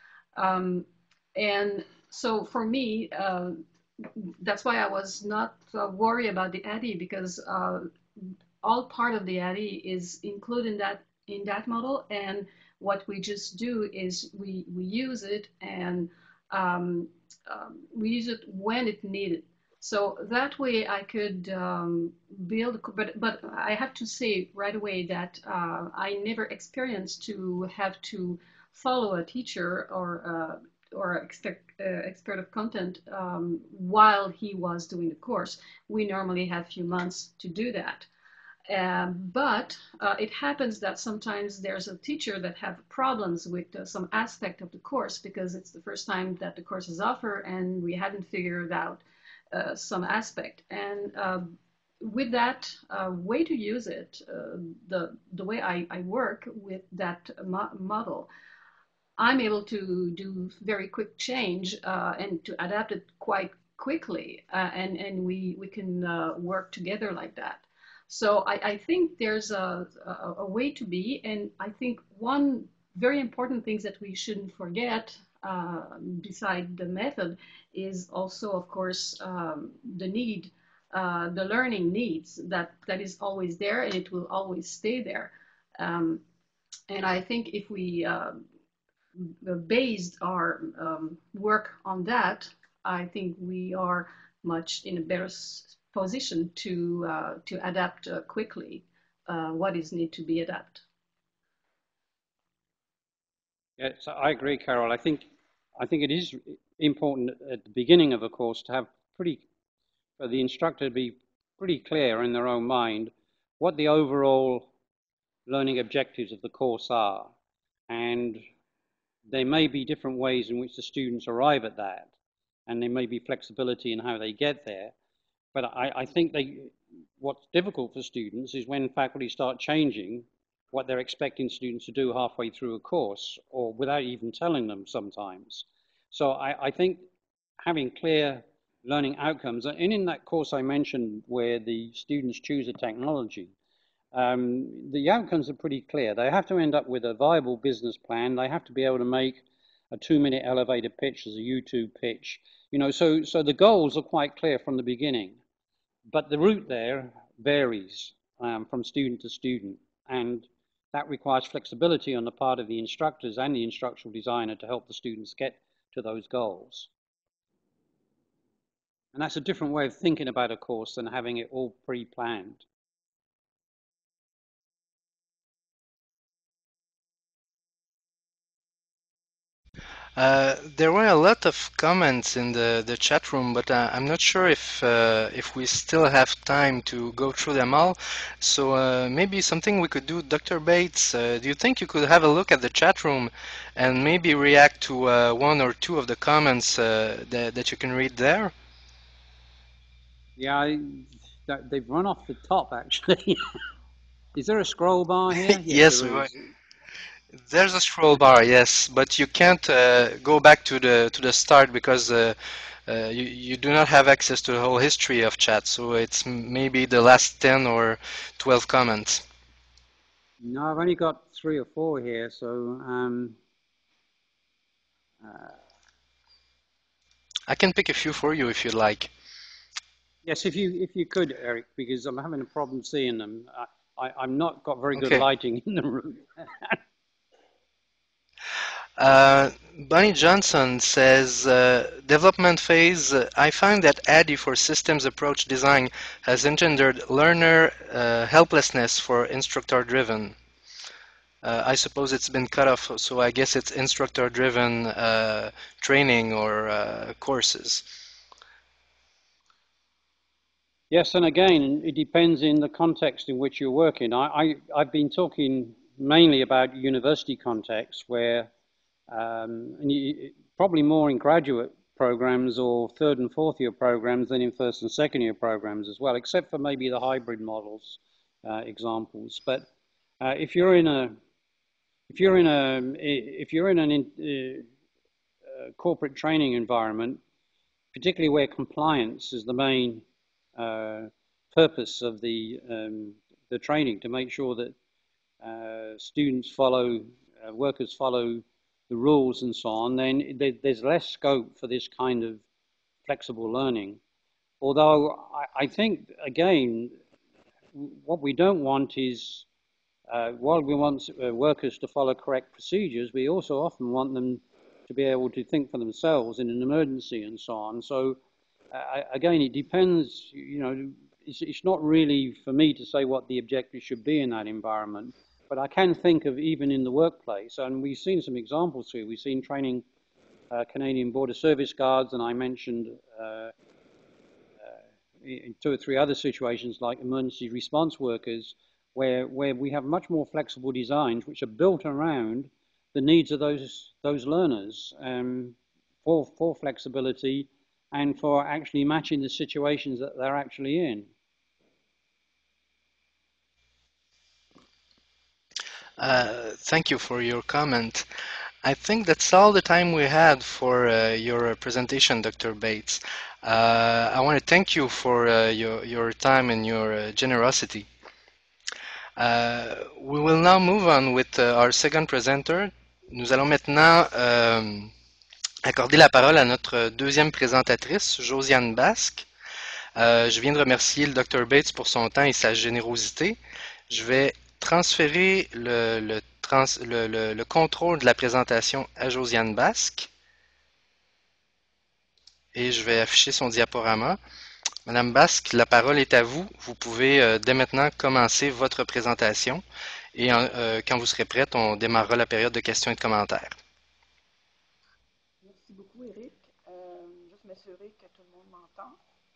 S2: Um, and so for me, uh, that's why I was not uh, worried about the A D I, because uh, all part of the A D I is included in that, in that model. And what we just do is we, we use it, and um, um, we use it when it needed. So that way I could um, build, but, but I have to say right away that uh, I never experienced to have to follow a teacher or, uh, or expert, uh, expert of content um, while he was doing the course. We normally have a few months to do that. Um, but uh, it happens that sometimes there's a teacher that have problems with uh, some aspect of the course because it's the first time that the course is offered and we hadn't figured out Uh, some aspect. And uh, with that uh, way to use it, uh, the, the way I, I work with that mo model, I'm able to do very quick change uh, and to adapt it quite quickly. Uh, and and we, we can uh, work together like that. So I, I think there's a, a, a way to be. And I think one very important thing that we shouldn't forget Uh, beside the method is also, of course, um, the need, uh, the learning needs that, that is always there, and it will always stay there. Um, and I think if we uh, based our um, work on that, I think we are much in a better position to, uh, to adapt uh, quickly uh, what is need to be adapted.
S3: Yeah, so I agree, Carol. I think I think it is important at the beginning of a course to have pretty, for the instructor to be pretty clear in their own mind what the overall learning objectives of the course are. And there may be different ways in which the students arrive at that, and there may be flexibility in how they get there. But I, I think they, what's difficult for students is when faculty start changing what they're expecting students to do halfway through a course, or without even telling them sometimes. So I, I think having clear learning outcomes, and in that course I mentioned where the students choose a technology, um, the outcomes are pretty clear. They have to end up with a viable business plan. They have to be able to make a two-minute elevator pitch as a YouTube pitch. You know, so, so the goals are quite clear from the beginning, but the route there varies um, from student to student, and that requires flexibility on the part of the instructors and the instructional designer to help the students get to those goals. And that's a different way of thinking about a course than having it all pre-planned.
S1: Uh, there were a lot of comments in the, the chat room, but uh, I'm not sure if uh, if we still have time to go through them all. So uh, maybe something we could do, Doctor Bates, uh, do you think you could have a look at the chat room and maybe react to uh, one or two of the comments uh, that, that you can read there?
S3: Yeah, I, they've run off the top, actually. Is there a scroll bar here?
S1: Yes,
S3: Yes,
S1: there's a scroll bar, yes, but you can't uh, go back to the to the start because uh, uh, you you do not have access to the whole history of chat. So it's maybe the last ten or twelve comments.
S3: No, I've only got three or four here, so um, uh,
S1: I can pick a few for you if you like.
S3: yes, if you if you could, Eric, because I'm having a problem seeing them. I, I I'm not got very good
S1: Okay.
S3: lighting in the room.
S1: Uh, Bonnie Johnson says, uh, development phase, uh, I find that A D D I for systems approach design has engendered learner uh, helplessness for instructor-driven. Uh, I suppose it's been cut off, so I guess it's instructor-driven uh, training or uh, courses.
S3: Yes, and again, it depends in the context in which you're working. I, I, I've been talking mainly about university contexts where, um, and you, probably more in graduate programs or third and fourth year programs than in first and second year programs as well, except for maybe the hybrid models uh, examples. But uh, if you're in a, if you're in a, if you're in an in, uh, corporate training environment, particularly where compliance is the main uh, purpose of the um, the training, to make sure that uh, students follow, uh, workers follow the rules and so on, then there, there's less scope for this kind of flexible learning. Although I, I think, again, what we don't want is, uh, while we want uh, workers to follow correct procedures, we also often want them to be able to think for themselves in an emergency and so on. So uh, again, it depends, you know, it's, it's not really for me to say what the objective should be in that environment, but I can think of even in the workplace, and we've seen some examples here. We've seen training uh, Canadian Border Service Guards, and I mentioned uh, uh, in two or three other situations like emergency response workers, where, where we have much more flexible designs which are built around the needs of those, those learners um, for, for flexibility and for actually matching the situations that they're actually in.
S1: Uh, thank you for your comment. I think that's all the time we had for uh, your presentation, Doctor Bates. Uh, I want to thank you for uh, your, your time and your uh, generosity. Uh, we will now move on with uh, our second presenter. Nous allons maintenant euh, accorder la parole à notre deuxième présentatrice, Josiane Basque. Euh, je viens de remercier le Docteur Bates pour son temps et sa générosité. Je vais transférer le, le, trans, le, le, le contrôle de la présentation à Josiane Basque. Et je vais afficher son diaporama. Madame Basque, la parole est à vous. Vous pouvez euh, dès maintenant commencer votre présentation. Et euh, quand vous serez prête, on démarrera la période de questions et de commentaires.
S6: Merci beaucoup, Eric. Euh, juste m'assurer que tout le monde m'entend.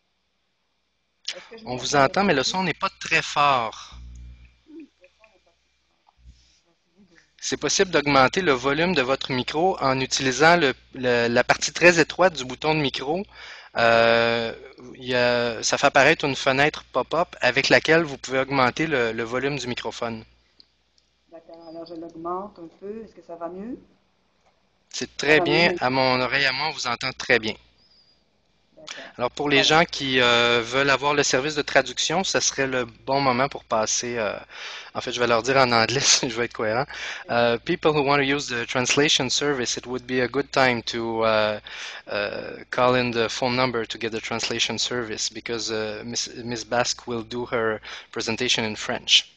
S1: On vous entend, mais le son n'est pas très fort. c'est possible d'augmenter le volume de votre micro en utilisant le, le- la partie très étroite du bouton de micro. Euh, il y a- ça fait apparaître une fenêtre pop-up avec laquelle vous pouvez augmenter le, le volume du microphone.
S6: D'accord, alors je l'augmente un peu. Est-ce que ça va mieux?
S1: C'est
S6: Ça
S1: très
S6: va mieux
S1: bien. À
S6: maintenant.
S1: mon oreille à moi, on vous entend très bien.
S6: D'accord.
S1: Alors pour les
S6: Voilà.
S1: gens qui euh, veulent avoir le service de traduction, ce serait le bon moment pour passer. Euh, en fait, je vais leur dire en anglais si je vais être cohérent. Uh, people who want to use the translation service, it would be a good time to uh, uh, call in the phone number to get the translation service because uh, Miss, Miss Basque will do her presentation in French.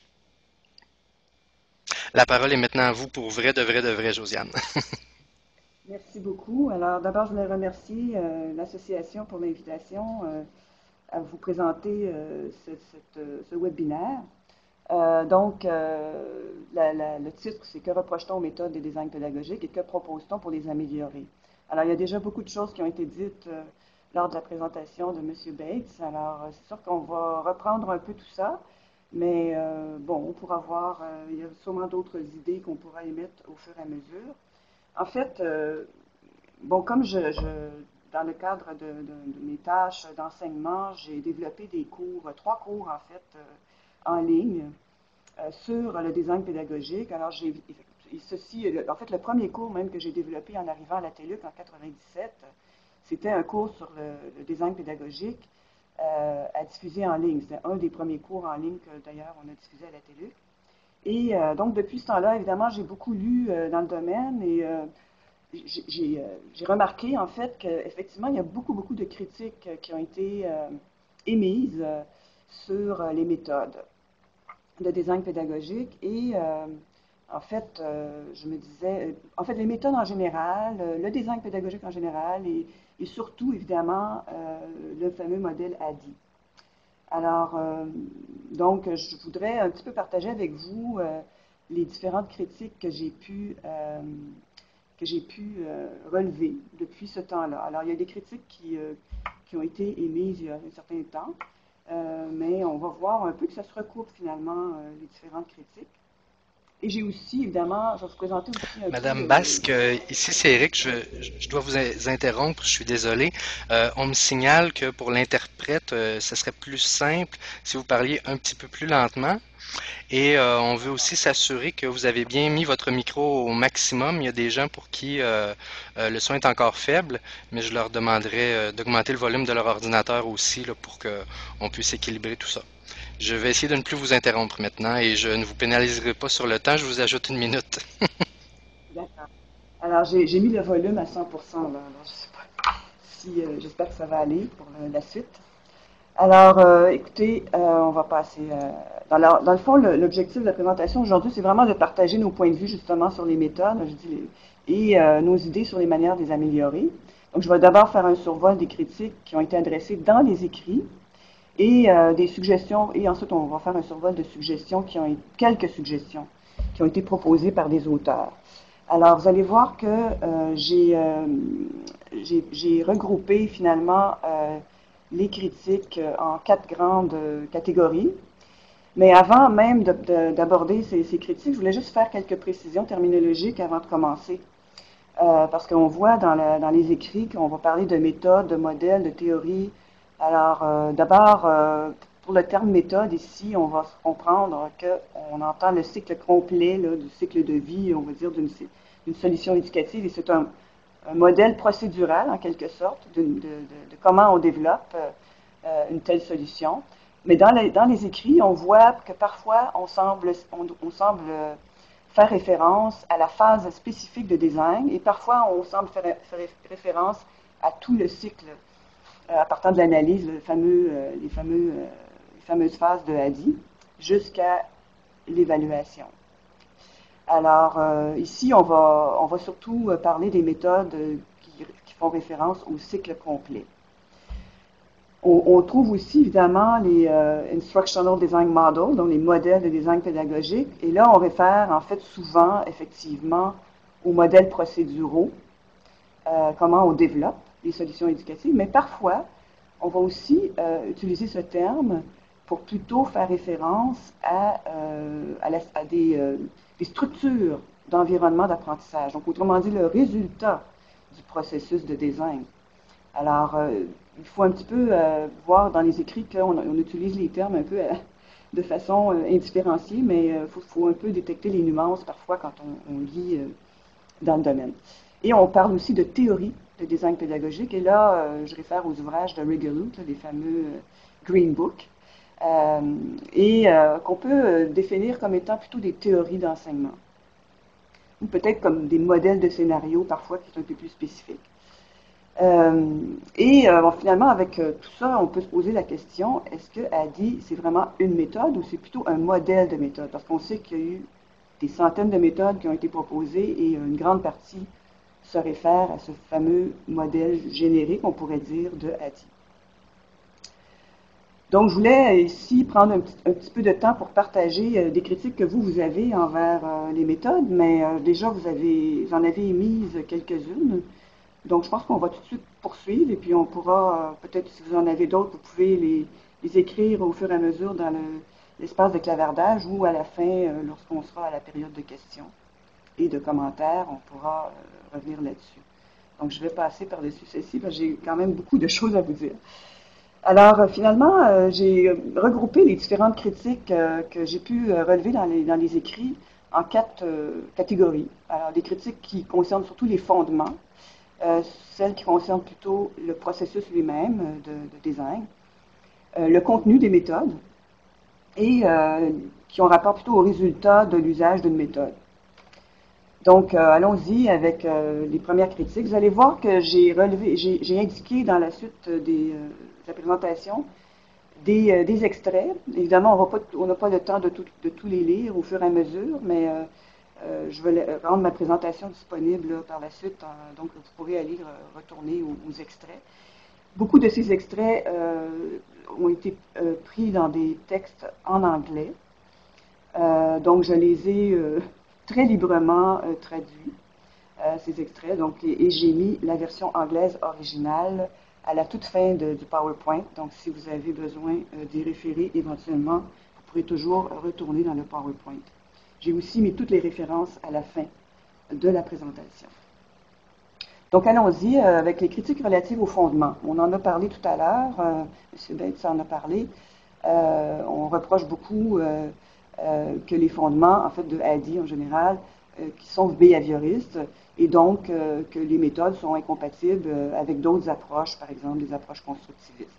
S1: La parole est maintenant à vous pour vrai, de vrai, de vrai, Josiane.
S6: Merci beaucoup. Alors, d'abord, je voulais remercier euh, l'association pour l'invitation euh, à vous présenter euh, ce, cette, euh, ce webinaire. Euh, donc, euh, la- la- le titre, c'est Que reproche-t-on aux méthodes des designs pédagogiques et que propose-t-on pour les améliorer? Alors, il y a déjà beaucoup de choses qui ont été dites euh, lors de la présentation de M. Bates. Alors, euh, c'est sûr qu'on va reprendre un peu tout ça, mais euh, bon, on pourra voir, euh, il y a sûrement d'autres idées qu'on pourra émettre au fur et à mesure. En fait, euh, bon, comme je, je- dans le cadre de, de- de mes tâches d'enseignement, j'ai développé des cours, trois cours en fait, euh, en ligne euh, sur le design pédagogique. Alors, j'ai et ceci, en fait, le premier cours même que j'ai développé en arrivant à la TELUC en quatre-vingt-dix-sept, c'était un cours sur le, le design pédagogique euh, à diffuser en ligne. C'était un des premiers cours en ligne que d'ailleurs on a diffusé à la TELUC. Et euh, donc, depuis ce temps-là, évidemment, j'ai beaucoup lu euh, dans le domaine et euh, j'ai j'ai, euh, j'ai remarqué en fait qu'effectivement, il y a beaucoup, beaucoup de critiques euh, qui ont été euh, émises euh, sur euh, les méthodes de design pédagogique. Et euh, en fait, euh, je me disais, euh, en fait, les méthodes en général, euh, le design pédagogique en général et, et surtout, évidemment, euh, le fameux modèle A D I. Alors, euh, donc, je voudrais un petit peu partager avec vous euh, les différentes critiques que j'ai pu, euh, que j'ai pu euh, relever depuis ce temps-là. Alors, il y a des critiques qui, euh, qui ont été émises il y a un certain temps, euh, mais on va voir un peu que ça se recoupe finalement, euh, les différentes critiques. Et j'ai aussi, évidemment, je vais vous présenter aussi un peu
S1: Madame
S6: le... le-
S1: Basque, euh, ici c'est Eric, je, je dois vous in- interrompre, je suis désolé. Euh, on me signale que pour l'interprète, euh, ce serait plus simple si vous parliez un petit peu plus lentement. Et euh, on veut aussi s'assurer que vous avez bien mis votre micro au maximum. Il y a des gens pour qui euh, euh, le son est encore faible, mais je leur demanderai euh, d'augmenter le volume de leur ordinateur aussi là, pour qu'on puisse équilibrer tout ça. Je vais essayer de ne plus vous interrompre maintenant et je ne vous pénaliserai pas sur le temps, je vous ajoute une minute.
S6: D'accord. Alors, j'ai j'ai mis le volume à cent pour cent, là. Alors, je sais pas si, euh, j'espère que ça va aller pour le- la suite. Alors, euh, écoutez, euh, on va passer. euh, dans, la- dans le fond, le- l'objectif de la présentation aujourd'hui, c'est vraiment de partager nos points de vue justement sur les méthodes, je dis, et euh, nos idées sur les manières de les améliorer. Donc, je vais d'abord faire un survol des critiques qui ont été adressées dans les écrits et euh, des suggestions, et ensuite on va faire un survol de suggestions qui ont quelques suggestions qui ont été proposées par des auteurs. Alors, vous allez voir que euh, j'ai euh, j'ai- j'ai regroupé finalement euh, les critiques euh, en quatre grandes euh, catégories. Mais avant même de- de- d'aborder ces, ces critiques, je voulais juste faire quelques précisions terminologiques avant de commencer. Euh, parce qu'on voit dans, la- dans les écrits qu'on va parler de méthode, de modèle, de théorie. Alors, euh, d'abord, euh, pour le terme méthode, ici, on va comprendre qu'on entend le cycle complet là, du cycle de vie, on va dire, d'une d'une solution éducative. Et c'est un, un modèle procédural, en quelque sorte, de, de- de- de comment on développe euh, une telle solution. Mais dans les, dans les écrits, on voit que parfois, on semble, on, on semble euh, faire référence à la phase spécifique de design et parfois, on semble faire, faire référence à tout le cycle euh, à partir de l'analyse, le fameux, euh, les, fameux, euh, les fameuses phases de A D I, jusqu'à l'évaluation. Alors, euh, ici, on va, on va surtout parler des méthodes qui, qui font référence au cycle complet. On, on trouve aussi, évidemment, les euh, Instructional Design Models, donc les modèles de design pédagogique. Et là, on réfère, en fait, souvent, effectivement, aux modèles procéduraux, euh, comment on développe les solutions éducatives. Mais parfois, on va aussi euh, utiliser ce terme pour plutôt faire référence à, euh, à, la, à des, euh, des structures d'environnement d'apprentissage. Donc, autrement dit, le résultat du processus de design. Alors, euh, il faut un petit peu euh, voir dans les écrits qu'on on utilise les termes un peu euh, de façon euh, indifférenciée, mais il euh, faut, faut un peu détecter les nuances parfois quand on, on lit euh, dans le domaine. Et on parle aussi de théorie de design pédagogique, et là, euh, je réfère aux ouvrages de Riggerloot, les fameux euh, Green Book, euh, et euh, qu'on peut euh, définir comme étant plutôt des théories d'enseignement, ou peut-être comme des modèles de scénario, parfois, qui sont un peu plus spécifiques. Euh, et euh, bon, finalement, avec euh, tout ça, on peut se poser la question, est-ce que A D I, c'est vraiment une méthode ou c'est plutôt un modèle de méthode? Parce qu'on sait qu'il y a eu des centaines de méthodes qui ont été proposées et une grande partie se réfère à ce fameux modèle générique, on pourrait dire, de A D I. Donc, je voulais ici prendre un petit, un petit peu de temps pour partager euh, des critiques que vous, vous avez envers euh, les méthodes, mais euh, déjà, vous avez, vous en avez émises quelques-unes. Donc, je pense qu'on va tout de suite poursuivre et puis on pourra, euh, peut-être si vous en avez d'autres, vous pouvez les, les écrire au fur et à mesure dans l'espace le, de clavardage ou à la fin, euh, lorsqu'on sera à la période de questions et de commentaires, on pourra euh, revenir là-dessus. Donc, je vais passer par-dessus ceci parce que j'ai quand même beaucoup de choses à vous dire. Alors, euh, finalement, euh, j'ai regroupé les différentes critiques euh, que j'ai pu euh, relever dans les, dans les écrits en quatre euh, catégories. Alors, des critiques qui concernent surtout les fondements, euh, celles qui concernent plutôt le processus lui-même euh, de, de design, euh, le contenu des méthodes et euh, qui ont rapport plutôt au résultat de l'usage d'une méthode. Donc, euh, allons-y avec euh, les premières critiques. Vous allez voir que j'ai relevé, j'ai indiqué dans la suite des, euh, de la présentation des, euh, des extraits. Évidemment, on n'a pas le temps de, tout, de tous les lire au fur et à mesure, mais euh, euh, je vais rendre ma présentation disponible là, par la suite, euh, donc vous pourrez aller euh, retourner aux, aux extraits. Beaucoup de ces extraits euh, ont été euh, pris dans des textes en anglais, euh, donc je les ai euh, très librement euh, traduits, euh, ces extraits, donc, et, et j'ai mis la version anglaise originale à la toute fin de, du PowerPoint, donc si vous avez besoin euh, d'y référer éventuellement, vous pourrez toujours retourner dans le PowerPoint. J'ai aussi mis toutes les références à la fin de la présentation. Donc, allons-y euh, avec les critiques relatives au fondement. On en a parlé tout à l'heure, euh, M. Bates en a parlé. Euh, on reproche beaucoup euh, euh, que les fondements, en fait, de A D I en général, euh, qui sont behavioristes, et donc euh, que les méthodes sont incompatibles euh, avec d'autres approches, par exemple des approches constructivistes.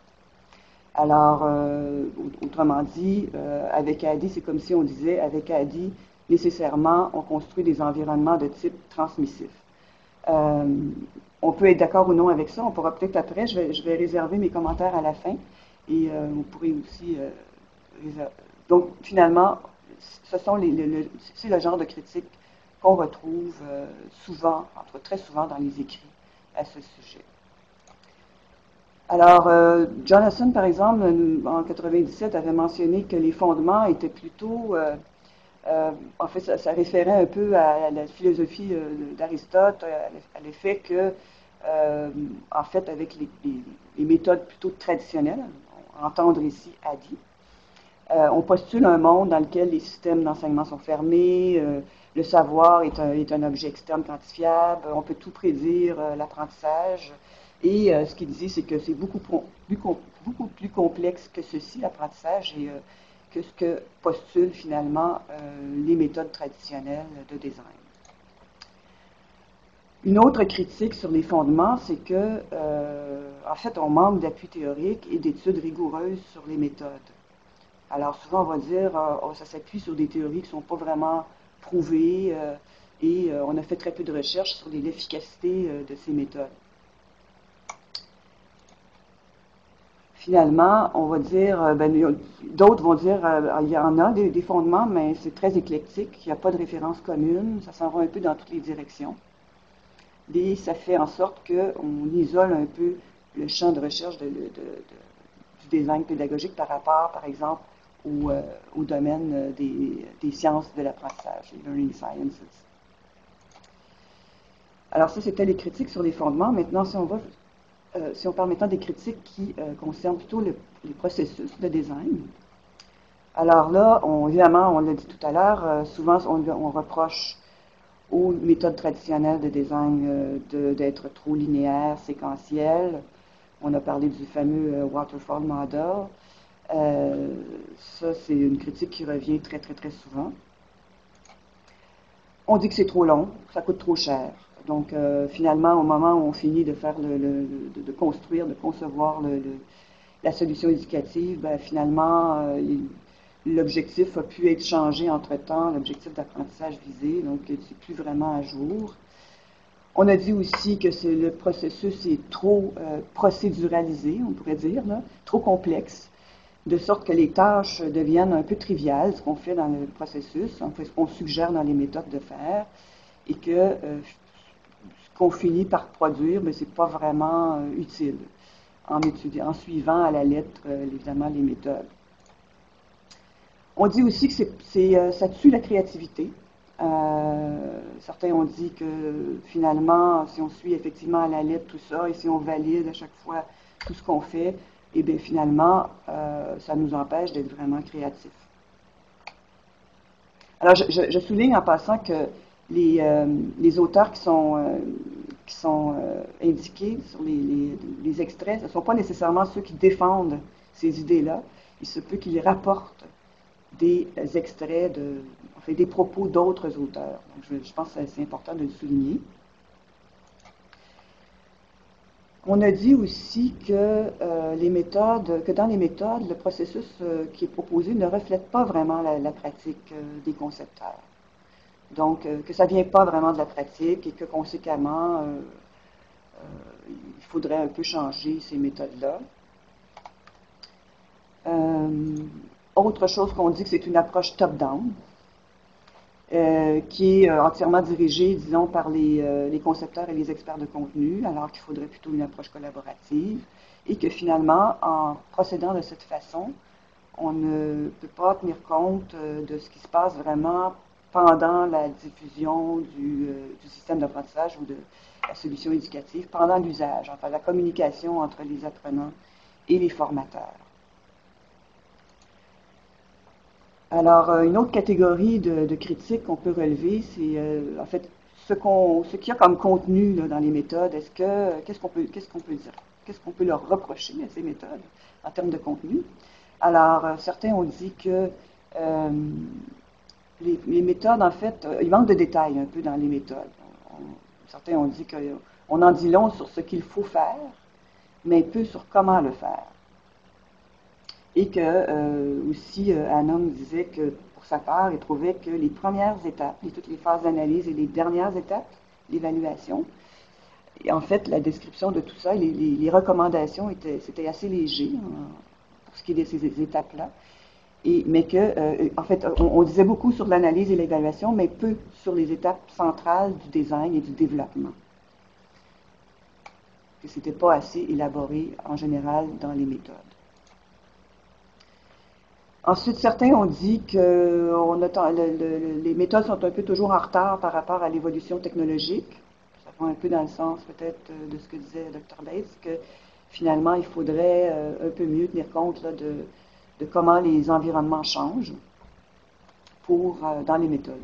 S6: Alors, euh, autrement dit, euh, avec A D I, c'est comme si on disait, avec A D I, nécessairement, on construit des environnements de type transmissif. Euh, on peut être d'accord ou non avec ça, on pourra peut-être après, je vais, je vais réserver mes commentaires à la fin, et euh, vous pourrez aussi euh, réserver. Donc, finalement, ce sont les, le, le, c'est le genre de critique qu'on retrouve euh, souvent, entre très souvent dans les écrits à ce sujet. Alors, euh, Jonathan, par exemple, en quatre-vingt-dix-sept, avait mentionné que les fondements étaient plutôt, euh, euh, en fait, ça, ça référait un peu à la philosophie euh, d'Aristote, à l'effet que, euh, en fait, avec les, les, les méthodes plutôt traditionnelles, entendre ici A D I, euh, on postule un monde dans lequel les systèmes d'enseignement sont fermés, euh, le savoir est un, est un objet externe quantifiable, on peut tout prédire euh, l'apprentissage. Et euh, ce qu'il disait, c'est que c'est beaucoup, beaucoup, beaucoup plus complexe que ceci, l'apprentissage, et euh, que ce que postulent finalement euh, les méthodes traditionnelles de design. Une autre critique sur les fondements, c'est que, euh, en fait, on manque d'appui théorique et d'études rigoureuses sur les méthodes. Alors, souvent, on va dire, euh, oh, ça s'appuie sur des théories qui ne sont pas vraiment prouvées, euh, et euh, on a fait très peu de recherches sur l'efficacité euh, de ces méthodes. Finalement, on va dire, ben, d'autres vont dire, euh, il y en a des, des fondements, mais c'est très éclectique, il n'y a pas de référence commune, ça s'en va un peu dans toutes les directions. Et ça fait en sorte qu'on isole un peu le champ de recherche de, de, de, de, du design pédagogique par rapport, par exemple, au, euh, au domaine des, des sciences de l'apprentissage, les learning sciences. Alors ça, c'était les critiques sur les fondements. Maintenant, si on va... Euh, si on parle maintenant des critiques qui euh, concernent plutôt le, les processus de design. Alors là, on, évidemment, on l'a dit tout à l'heure, euh, souvent on, on reproche aux méthodes traditionnelles de design euh, d'être trop linéaire, séquentiel. On a parlé du fameux euh, waterfall model. Euh, ça, c'est une critique qui revient très, très, très souvent. On dit que c'est trop long, que ça coûte trop cher. Donc, euh, finalement, au moment où on finit de faire le, le, de, de construire, de concevoir le, le, la solution éducative, ben, finalement, euh, l'objectif a pu être changé entre-temps, l'objectif d'apprentissage visé, donc c'est plus vraiment à jour. On a dit aussi que le processus est trop euh, procéduralisé, on pourrait dire, là, trop complexe, de sorte que les tâches deviennent un peu triviales, ce qu'on fait dans le processus, en fait, ce qu'on suggère dans les méthodes de faire, et que euh, ce qu'on finit par produire, ce n'est pas vraiment euh, utile, en, en suivant à la lettre, euh, évidemment, les méthodes. On dit aussi que c'est, c'est, euh, ça tue la créativité. Euh, certains ont dit que finalement, si on suit effectivement à la lettre tout ça, et si on valide à chaque fois tout ce qu'on fait, et bien finalement, euh, ça nous empêche d'être vraiment créatifs. Alors, je, je, je souligne en passant que les, euh, les auteurs qui sont, euh, qui sont euh, indiqués sur les, les, les extraits, ce ne sont pas nécessairement ceux qui défendent ces idées-là. Il se peut qu'ils rapportent des extraits, de, enfin, des propos d'autres auteurs. Donc, je, je pense que c'est important de le souligner. On a dit aussi que, euh, les méthodes, que dans les méthodes, le processus euh, qui est proposé ne reflète pas vraiment la, la pratique euh, des concepteurs. Donc, euh, que ça ne vient pas vraiment de la pratique et que, conséquemment, euh, euh, il faudrait un peu changer ces méthodes-là. Euh, autre chose qu'on dit que c'est une approche top-down. Euh, qui est euh, entièrement dirigé, disons, par les, euh, les concepteurs et les experts de contenu, alors qu'il faudrait plutôt une approche collaborative, et que finalement, en procédant de cette façon, on ne peut pas tenir compte euh, de ce qui se passe vraiment pendant la diffusion du, euh, du système d'apprentissage ou de la solution éducative, pendant l'usage, enfin la communication entre les apprenants et les formateurs. Alors, une autre catégorie de, de critiques qu'on peut relever, c'est euh, en fait ce qu'on, ce qu'il y a comme contenu là, dans les méthodes. Est-ce que qu'est-ce qu'on peut, qu'est-ce qu'on peut dire, qu'est-ce qu'on peut leur reprocher à ces méthodes en termes de contenu? Alors, euh, certains ont dit que euh, les, les méthodes, en fait, euh, il manque de détails un peu dans les méthodes. On, certains ont dit qu'on en dit long sur ce qu'il faut faire, mais peu sur comment le faire. Et que, euh, aussi, euh, Anon disait que, pour sa part, il trouvait que les premières étapes, les, toutes les phases d'analyse et les dernières étapes, l'évaluation, et en fait, la description de tout ça, les, les, les recommandations, étaient, c'était assez léger hein, pour ce qui est de ces étapes-là. Et, mais que, euh, en fait, on, on disait beaucoup sur l'analyse et l'évaluation, mais peu sur les étapes centrales du design et du développement. Que ce n'était pas assez élaboré, en général, dans les méthodes. Ensuite, certains ont dit que on a, le, le, les méthodes sont un peu toujours en retard par rapport à l'évolution technologique. Ça va un peu dans le sens peut-être de ce que disait docteur Bates, que finalement, il faudrait euh, un peu mieux tenir compte là, de, de comment les environnements changent pour, euh, dans les méthodes.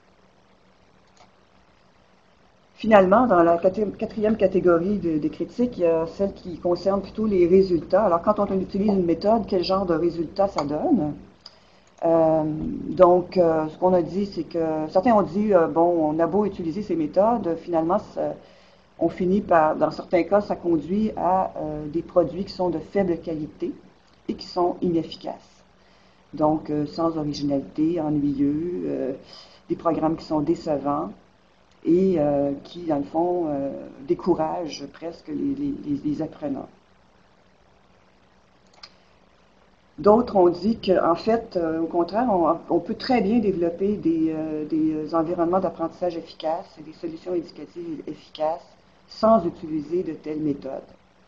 S6: Finalement, dans la quatrième catégorie de, de critiques, il y a celle qui concerne plutôt les résultats. Alors, quand on utilise une méthode, quel genre de résultats ça donne? Euh, donc, euh, ce qu'on a dit, c'est que certains ont dit, euh, bon, on a beau utiliser ces méthodes, finalement, ça, on finit par, dans certains cas, ça conduit à euh, des produits qui sont de faible qualité et qui sont inefficaces. Donc, euh, sans originalité, ennuyeux, euh, des programmes qui sont décevants, et euh, qui, dans le fond, euh, décourage presque les, les, les apprenants. D'autres ont dit qu'en fait, euh, au contraire, on, on peut très bien développer des, euh, des environnements d'apprentissage efficaces et des solutions éducatives efficaces sans utiliser de telles méthodes.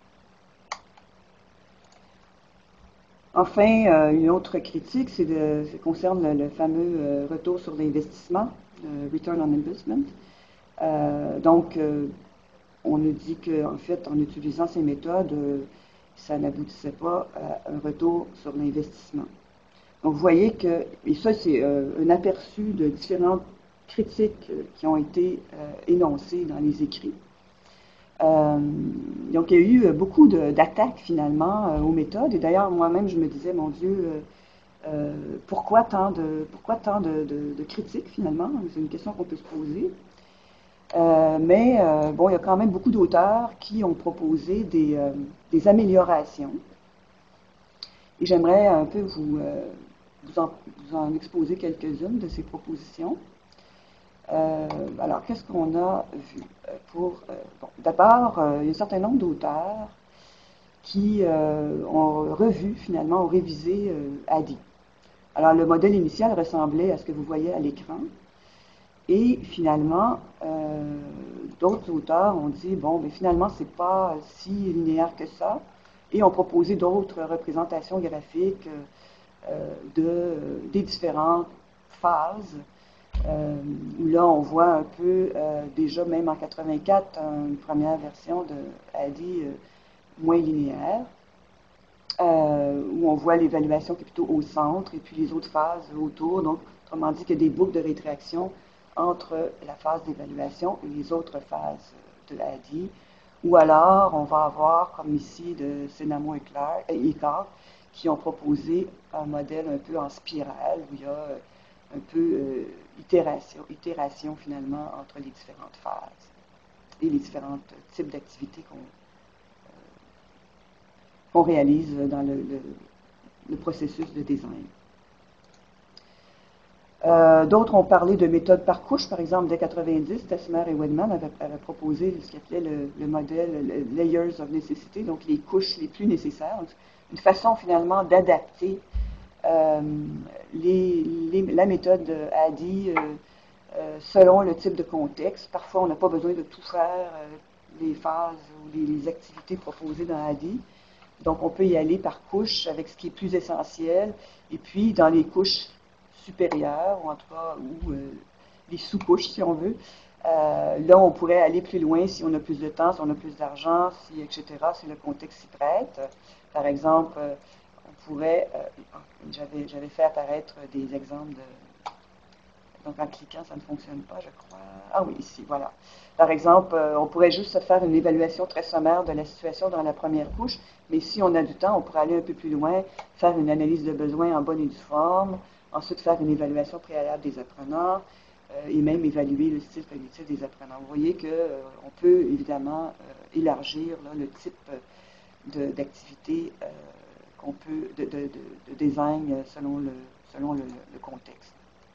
S6: Enfin, euh, une autre critique, c'est de, ça concerne le, le fameux euh, retour sur l'investissement, le Return on Investment. Euh, donc, euh, on nous dit qu'en fait, en utilisant ces méthodes, euh, ça n'aboutissait pas à un retour sur l'investissement. Donc, vous voyez que, et ça, c'est euh, un aperçu de différentes critiques qui ont été euh, énoncées dans les écrits. Euh, donc, il y a eu beaucoup d'attaques, finalement, euh, aux méthodes. Et d'ailleurs, moi-même, je me disais, mon Dieu, euh, euh, pourquoi tant, de, pourquoi tant de, de, de critiques, finalement? C'est une question qu'on peut se poser. Euh, mais, euh, bon, il y a quand même beaucoup d'auteurs qui ont proposé des, euh, des améliorations. Et j'aimerais un peu vous, euh, vous, en, vous en exposer quelques-unes de ces propositions. Euh, alors, qu'est-ce qu'on a vu? Pour, euh, bon, d'abord, euh, il y a un certain nombre d'auteurs qui euh, ont revu, finalement, ont révisé euh, A D I. Alors, le modèle initial ressemblait à ce que vous voyez à l'écran. Et finalement, euh, d'autres auteurs ont dit, bon, mais finalement, c'est pas si linéaire que ça. Et ont proposé d'autres représentations graphiques euh, de, des différentes phases. Euh, où là, on voit un peu, euh, déjà même en quatre-vingt-quatre, une première version de A D I euh, moins linéaire, euh, où on voit l'évaluation qui est plutôt au centre, et puis les autres phases autour. Donc, autrement dit, qu'il y a des boucles de rétraction entre la phase d'évaluation et les autres phases de A D I. Ou alors, on va avoir, comme ici, de Senamo et Icart, qui ont proposé un modèle un peu en spirale, où il y a un peu euh, itération, itération finalement entre les différentes phases et les différents types d'activités qu'on euh, qu'on réalise dans le, le, le processus de design. Euh, D'autres ont parlé de méthodes par couche, par exemple, dès quatre-vingt-dix, Tesmer et Wedman avaient, avaient proposé ce qu'ils appelaient le, le modèle le Layers of Necessity, donc les couches les plus nécessaires, une façon finalement d'adapter Euh, les, les, la méthode A D I euh, euh, selon le type de contexte. Parfois, on n'a pas besoin de tout faire, euh, les phases ou les, les activités proposées dans A D I. Donc, on peut y aller par couche avec ce qui est plus essentiel. Et puis, dans les couches supérieures, ou en tout cas, ou euh, les sous-couches, si on veut, euh, là, on pourrait aller plus loin si on a plus de temps, si on a plus d'argent, si, et cetera, si le contexte s'y prête. Par exemple, euh, on pourrait, euh, j'avais, j'avais fait apparaître des exemples de, donc en cliquant, ça ne fonctionne pas, je crois. Ah oui, ici, voilà. Par exemple, euh, on pourrait juste faire une évaluation très sommaire de la situation dans la première couche, mais si on a du temps, on pourrait aller un peu plus loin, faire une analyse de besoins en bonne et due forme, ensuite faire une évaluation préalable des apprenants, euh, et même évaluer le style cognitif des apprenants. Vous voyez qu'on euh, peut évidemment euh, élargir là, le type de, d'activité euh, qu'on peut, de, de, de, de design selon le, selon le, le contexte.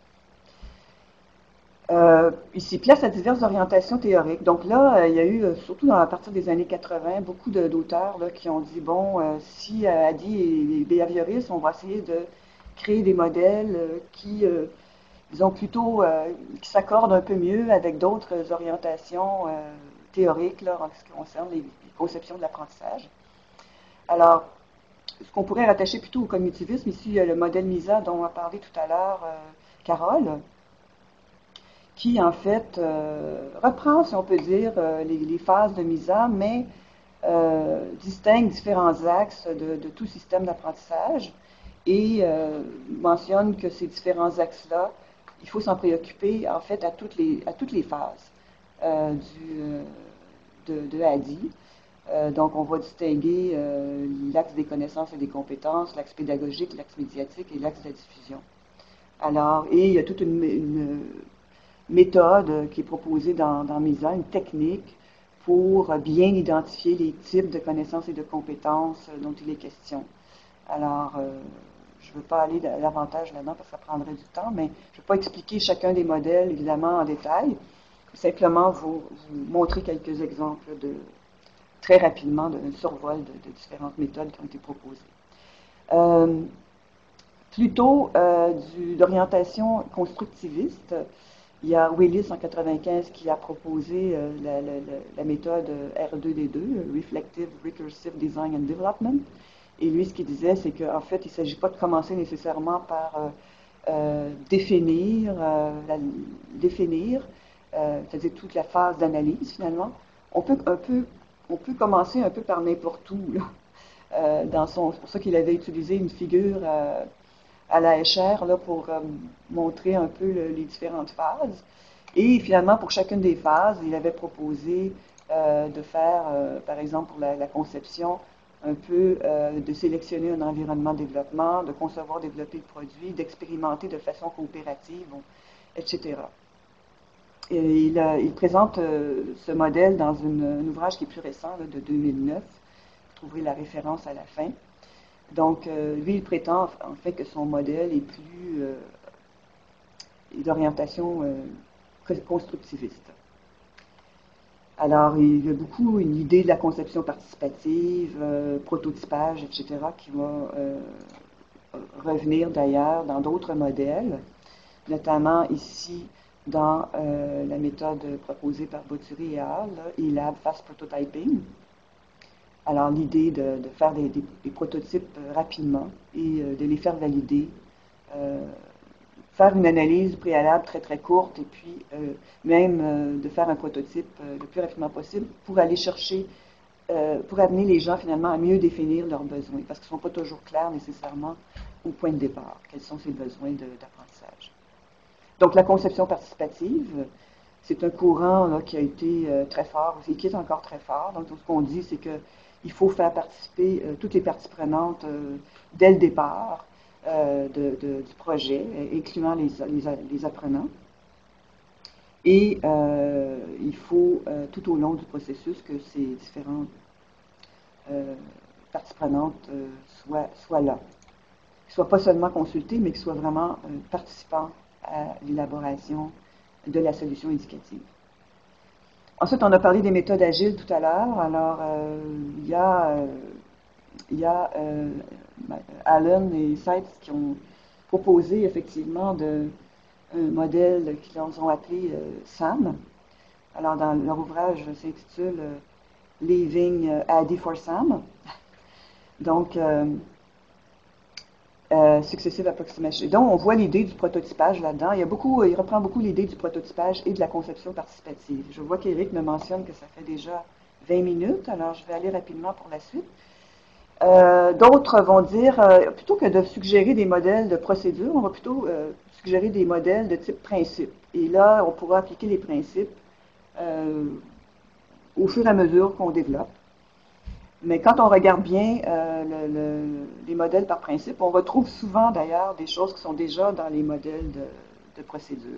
S6: Euh, ici, place à diverses orientations théoriques. Donc là, euh, il y a eu, euh, surtout à partir des années quatre-vingt, beaucoup de, d'auteurs là, qui ont dit, bon, euh, si euh, A D I et les behavioristes, on va essayer de créer des modèles euh, qui, euh, disons, plutôt, euh, qui s'accordent un peu mieux avec d'autres orientations euh, théoriques là, en ce qui concerne les, les conceptions de l'apprentissage. Alors, ce qu'on pourrait rattacher plutôt au cognitivisme, ici, il y a le modèle MISA dont a parlé tout à l'heure euh, Carole, qui, en fait, euh, reprend, si on peut dire, euh, les, les phases de MISA, mais euh, distingue différents axes de, de tout système d'apprentissage et euh, mentionne que ces différents axes-là, il faut s'en préoccuper, en fait, à toutes les, à toutes les phases euh, du, euh, de, de A D I. Euh, donc, on va distinguer euh, l'axe des connaissances et des compétences, l'axe pédagogique, l'axe médiatique et l'axe de la diffusion. Alors, et il y a toute une, une méthode qui est proposée dans, dans MISA, une technique pour bien identifier les types de connaissances et de compétences dont il est question. Alors, euh, je ne veux pas aller davantage là-dedans parce que ça prendrait du temps, mais je ne vais pas expliquer chacun des modèles, évidemment, en détail. Simplement vous, vous montrer quelques exemples de, très rapidement d'un survol de, de différentes méthodes qui ont été proposées. Euh, plutôt euh, du, d'orientation constructiviste, il y a Willis en quatre-vingt-quinze qui a proposé euh, la, la, la méthode R deux D deux, Reflective Recursive Design and Development. Et lui, ce qu'il disait, c'est qu'en fait, il ne s'agit pas de commencer nécessairement par euh, euh, définir, euh, la, définir euh, c'est-à-dire toute la phase d'analyse, finalement. On peut, un peu, on peut commencer un peu par n'importe où. Là. Euh, dans son, c'est pour ça qu'il avait utilisé une figure euh, à la échelle là, pour euh, montrer un peu le, les différentes phases. Et finalement, pour chacune des phases, il avait proposé euh, de faire, euh, par exemple, pour la, la conception, un peu euh, de sélectionner un environnement de développement, de concevoir, développer le produit, d'expérimenter de façon coopérative, bon, et cetera. Et il, a, il présente euh, ce modèle dans une, un ouvrage qui est plus récent, là, de deux mille neuf. Vous trouverez la référence à la fin. Donc, euh, lui, il prétend en fait que son modèle est plus euh, d'orientation euh, constructiviste. Alors, il y a beaucoup une idée de la conception participative, euh, prototypage, et cetera, qui va euh, revenir d'ailleurs dans d'autres modèles, notamment ici dans euh, la méthode proposée par Boturi et al., E-Lab Fast Prototyping. Alors, l'idée de, de faire des, des, des prototypes rapidement et euh, de les faire valider, euh, faire une analyse préalable très très courte et puis euh, même euh, de faire un prototype euh, le plus rapidement possible pour aller chercher, euh, pour amener les gens finalement à mieux définir leurs besoins, parce qu'ils ne sont pas toujours clairs nécessairement au point de départ, quels sont ces besoins d'apprentissage. Donc la conception participative, c'est un courant là, qui a été euh, très fort et qui est encore très fort. Donc tout ce qu'on dit, c'est qu'il faut faire participer euh, toutes les parties prenantes euh, dès le départ, Euh, de, de, du projet, incluant les, les, les apprenants. Et euh, il faut, euh, tout au long du processus, que ces différentes euh, parties prenantes euh, soient, soient là. Qu'ils ne soient pas seulement consultés, mais qu'ils soient vraiment euh, participants à l'élaboration de la solution indicative. Ensuite, on a parlé des méthodes agiles tout à l'heure. Alors, euh, il y a... Euh, Il y a euh, Allen et Seitz qui ont proposé effectivement de, un modèle qu'ils ont appelé euh, SAM. Alors, dans leur ouvrage s'intitule euh, Leaving ADDIE for SAM. Donc, euh, euh, Successive Approximation. Donc, on voit l'idée du prototypage là-dedans. Il y a beaucoup, il reprend beaucoup l'idée du prototypage et de la conception participative. Je vois qu'Éric me mentionne que ça fait déjà vingt minutes, alors je vais aller rapidement pour la suite. Euh, D'autres vont dire, euh, plutôt que de suggérer des modèles de procédure, on va plutôt euh, suggérer des modèles de type principe. Et là, on pourra appliquer les principes euh, au fur et à mesure qu'on développe. Mais quand on regarde bien euh, le, le, les modèles par principe, on retrouve souvent d'ailleurs des choses qui sont déjà dans les modèles de, de procédure.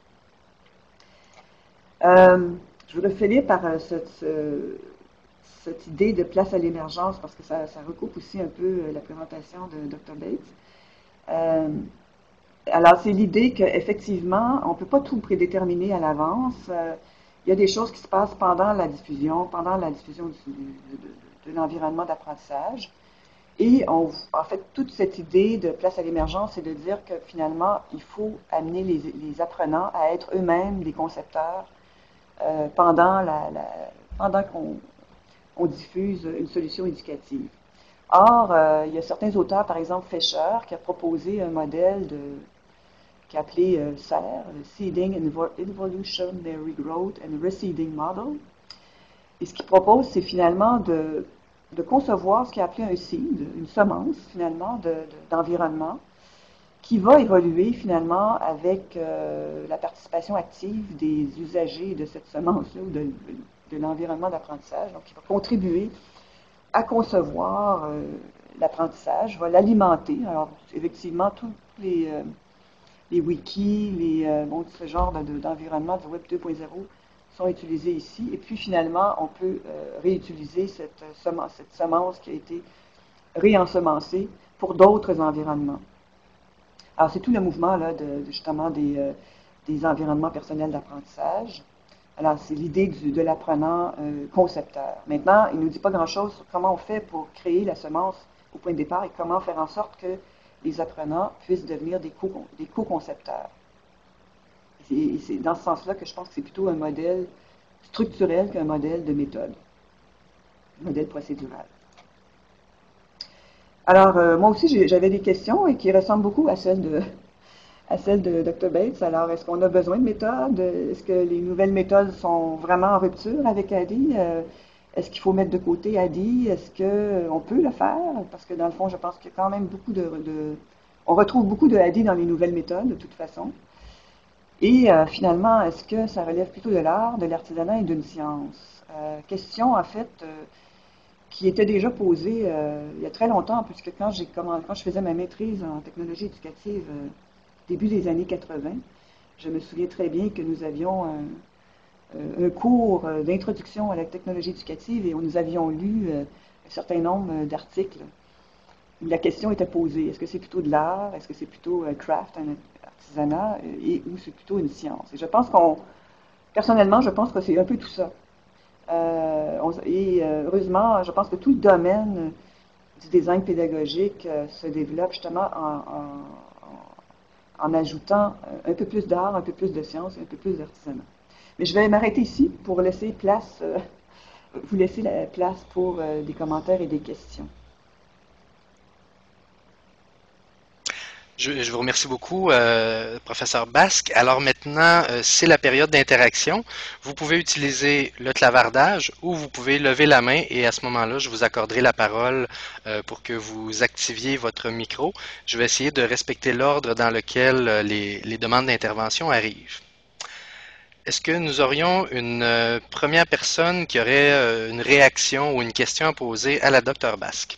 S6: Euh, je voudrais finir par euh, cette... ce, cette idée de place à l'émergence, parce que ça, ça recoupe aussi un peu la présentation de docteur Bates. Euh, alors, c'est l'idée qu'effectivement, on ne peut pas tout prédéterminer à l'avance. Euh, il y a des choses qui se passent pendant la diffusion, pendant la diffusion du, de, de, de l'environnement d'apprentissage. Et on, en fait, toute cette idée de place à l'émergence, c'est de dire que finalement, il faut amener les, les apprenants à être eux-mêmes des concepteurs euh, pendant, la, la, pendant qu'on on diffuse une solution éducative. Or, euh, il y a certains auteurs, par exemple Fisher, qui a proposé un modèle de, qui a appelé euh, S E R, le Seeding Evolutionary Growth and Reseeding Model. Et ce qu'il propose, c'est finalement de, de concevoir ce qu'il a appelé un seed, une semence finalement d'environnement, de, de, qui va évoluer finalement avec euh, la participation active des usagers de cette semence-là, ou de, de l'environnement d'apprentissage, donc qui va contribuer à concevoir euh, l'apprentissage, va l'alimenter. Alors, effectivement, tous les, euh, les wikis, les, euh, bon, ce genre d'environnement de, de Web deux point zéro sont utilisés ici. Et puis, finalement, on peut euh, réutiliser cette semence, cette semence qui a été réensemencée pour d'autres environnements. Alors, c'est tout le mouvement, là, de, de justement, des, euh, des environnements personnels d'apprentissage. Alors, c'est l'idée de l'apprenant euh, concepteur. Maintenant, il ne nous dit pas grand-chose sur comment on fait pour créer la semence au point de départ et comment faire en sorte que les apprenants puissent devenir des co-concepteurs. Et c'est dans ce sens-là que je pense que c'est plutôt un modèle structurel qu'un modèle de méthode, un modèle procédural. Alors, euh, moi aussi, j'avais des questions et qui ressemblent beaucoup à celles de... à celle de docteur Bates. Alors, est-ce qu'on a besoin de méthodes? Est-ce que les nouvelles méthodes sont vraiment en rupture avec ADDIE? Euh, est-ce qu'il faut mettre de côté ADDIE? Est-ce qu'on peut le faire? Parce que dans le fond, je pense qu'il y a quand même beaucoup de, de, On retrouve beaucoup de A D dans les nouvelles méthodes, de toute façon. Et euh, finalement, est-ce que ça relève plutôt de l'art, de l'artisanat et d'une science? Euh, question, en fait, euh, qui était déjà posée euh, il y a très longtemps, puisque quand, j'ai comment, quand je faisais ma maîtrise en technologie éducative, euh, début des années quatre-vingt, je me souviens très bien que nous avions un, un cours d'introduction à la technologie éducative et où nous avions lu euh, un certain nombre d'articles. La question était posée, est-ce que c'est plutôt de l'art, est-ce que c'est plutôt euh, craft, un artisanat, euh, et ou c'est plutôt une science? Et je pense qu'on, personnellement, je pense que c'est un peu tout ça. Euh, on, et euh, heureusement, je pense que tout le domaine du design pédagogique euh, se développe justement en, en, en ajoutant un peu plus d'art, un peu plus de science, un peu plus d'artisanat. Mais je vais m'arrêter ici pour laisser place, euh, vous laisser la place pour euh, des commentaires et des questions.
S1: Je, je vous remercie beaucoup, euh, professeur Basque. Alors maintenant, euh, c'est la période d'interaction. Vous pouvez utiliser le clavardage ou vous pouvez lever la main et à ce moment-là, je vous accorderai la parole euh, pour que vous activiez votre micro. Je vais essayer de respecter l'ordre dans lequel euh, les, les demandes d'intervention arrivent. Est-ce que nous aurions une euh, première personne qui aurait euh, une réaction ou une question à poser à la docteure Basque?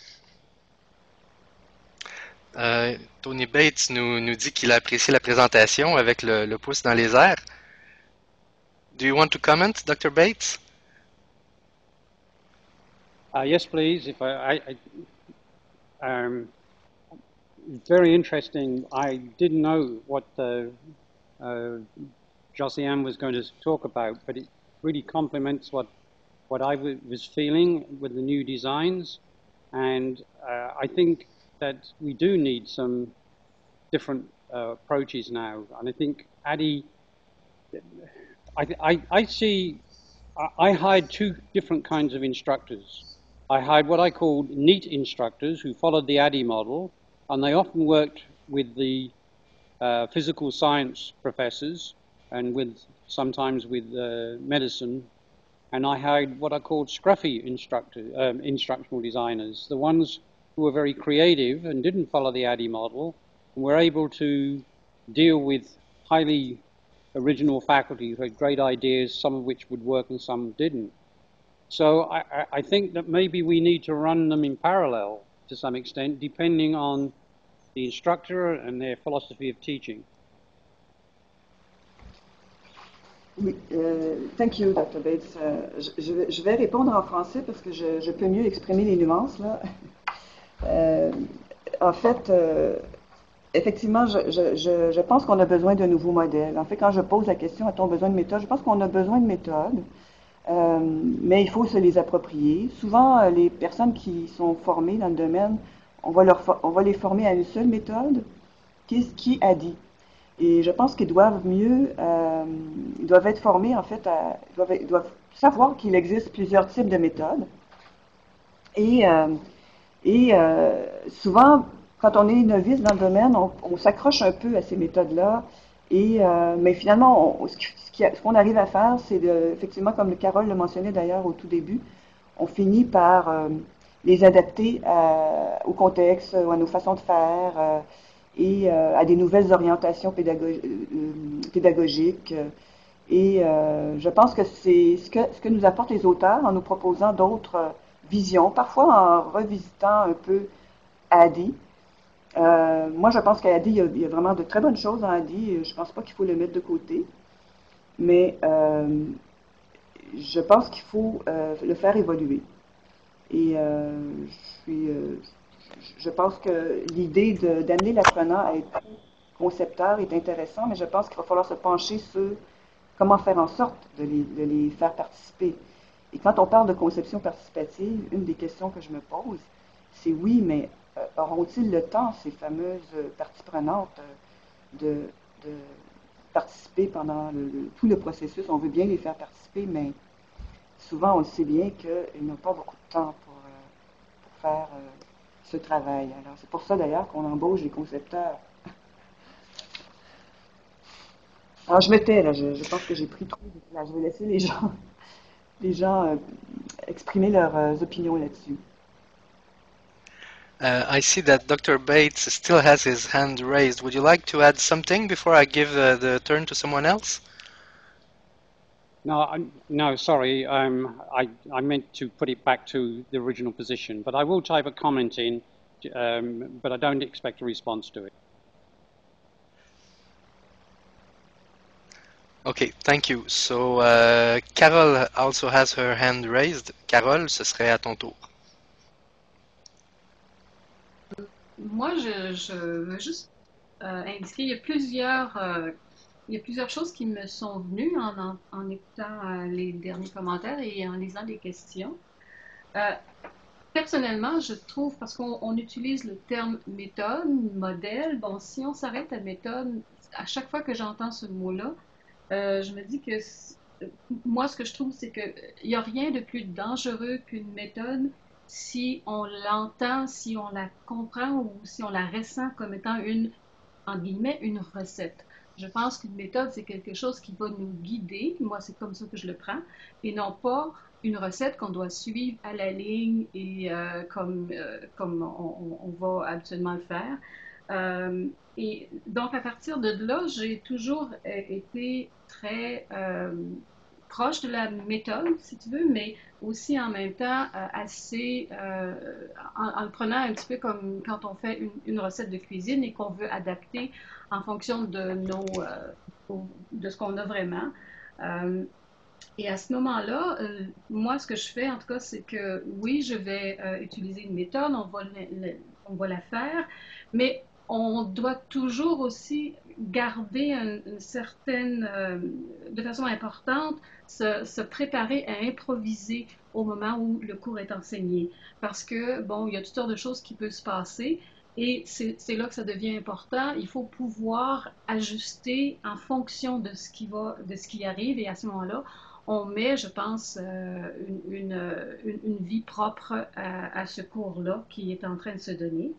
S1: Euh, Tony Bates nous, nous dit qu'il a apprécié la présentation avec le, le pouce dans les airs. Do you want to comment, doctor Bates?
S3: Uh, yes, please. If I, I, I um, very interesting. I didn't know what the, uh, Josiane was going to talk about, but it really complements what what I was feeling with the new designs, and uh, I think that we do need some different uh, approaches now. And I think Addy, I, I, I see, I hired two different kinds of instructors. I hired what I called neat instructors who followed the Addy model, and they often worked with the uh, physical science professors and with sometimes with uh, medicine. And I hired what I called scruffy instructor, um, instructional designers, the ones who were very creative and didn't follow the Addy model and were able to deal with highly original faculty who had great ideas, some of which would work and some didn't. So I, I think that maybe we need to run them in parallel to some extent, depending on the instructor and their philosophy of teaching.
S6: Oui, euh, thank you, doctor Bates. Euh, je, vais, je vais répondre en français parce que je, je peux mieux exprimer les nuances, là. Euh, en fait, euh, effectivement, je, je, je pense qu'on a besoin de nouveaux modèles. En fait, quand je pose la question, a-t-on besoin de méthodes? Je pense qu'on a besoin de méthodes, euh, mais il faut se les approprier. Souvent, les personnes qui sont formées dans le domaine, on va, leur, on va les former à une seule méthode, qu'est-ce qui a dit? Et je pense qu'ils doivent mieux, euh, ils doivent être formés, en fait, à, ils, doivent, ils doivent savoir qu'il existe plusieurs types de méthodes. Et, euh, et euh, souvent, quand on est novice dans le domaine, on, on s'accroche un peu à ces méthodes-là. Et, euh, mais finalement, on, ce qu'on ce qu'on arrive à faire, c'est de, effectivement, comme Carole le mentionnait d'ailleurs au tout début, on finit par euh, les adapter à, au contexte, à nos façons de faire, euh, et euh, à des nouvelles orientations pédagogi euh, pédagogiques. Et euh, je pense que c'est ce que, ce que nous apportent les auteurs en nous proposant d'autres euh, visions, parfois en revisitant un peu Addy. Euh, moi, je pense qu'à Addy, il y, a, il y a vraiment de très bonnes choses dans Addy. Je ne pense pas qu'il faut le mettre de côté. Mais euh, je pense qu'il faut euh, le faire évoluer. Et euh, je suis... Euh, Je pense que l'idée d'amener l'apprenant à être concepteur est intéressant, mais je pense qu'il va falloir se pencher sur comment faire en sorte de les, de les faire participer. Et quand on parle de conception participative, une des questions que je me pose, c'est oui, mais euh, auront-ils le temps, ces fameuses parties prenantes, de, de participer pendant le, le, tout le processus? On veut bien les faire participer, mais souvent on le sait bien qu'ils n'ont pas beaucoup de temps pour, euh, pour faire... Euh, ce travail. Alors, c'est pour ça d'ailleurs qu'on embauche des concepteurs. Alors, je me tais, là, je, je pense que j'ai pris trop de place. Je vais laisser les gens, les gens euh, exprimer leurs euh, opinions là-dessus.
S1: Uh, I see that Doctor Bates still has his hand raised. Would you like to add something before I give uh, the turn to someone else?
S3: No, I, no, sorry. Um, I, I meant to put it back to the original position, but I will type a comment in, um, but I don't expect a response to it.
S1: Okay, thank you. So, uh, Carol also has her hand raised. Carol, ce serait à ton tour.
S2: Moi, je, je veux juste euh, indiquer, il y a plusieurs, euh, il y a plusieurs choses qui me sont venues en, en, en écoutant euh, les derniers commentaires et en lisant les questions. Euh, personnellement, je trouve, parce qu'on on utilise le terme méthode, modèle, bon, si on s'arrête à méthode, à chaque fois que j'entends ce mot-là, euh, je me dis que moi, ce que je trouve, c'est qu'il n'y a rien de plus dangereux qu'une méthode si on l'entend, si on la comprend ou si on la ressent comme étant une, en guillemets, une recette. Je pense qu'une méthode, c'est quelque chose qui va nous guider, moi c'est comme ça que je le prends, et non pas une recette qu'on doit suivre à la ligne et euh, comme, euh, comme on, on, va habituellement le faire. Euh, et donc à partir de là, j'ai toujours été très euh, proche de la méthode, si tu veux, mais aussi en même temps euh, assez, euh, en, en, le prenant un petit peu comme quand on fait une, une recette de cuisine et qu'on veut adapter en fonction de, nos, euh, de ce qu'on a vraiment. Euh, et à ce moment-là, euh, moi, ce que je fais, en tout cas, c'est que oui, je vais euh, utiliser une méthode, on va, le, le, on va la faire, mais on doit toujours aussi garder une, une certaine, euh, de façon importante, se, se préparer à improviser au moment où le cours est enseigné. Parce que, bon, il y a toutes sortes de choses qui peuvent se passer et c'est là que ça devient important. Il faut pouvoir ajuster en fonction de ce qui va, de ce qui arrive et à ce moment-là, on met, je pense, euh, une, une, une, une vie propre à, à ce cours-là qui est en train de se donner.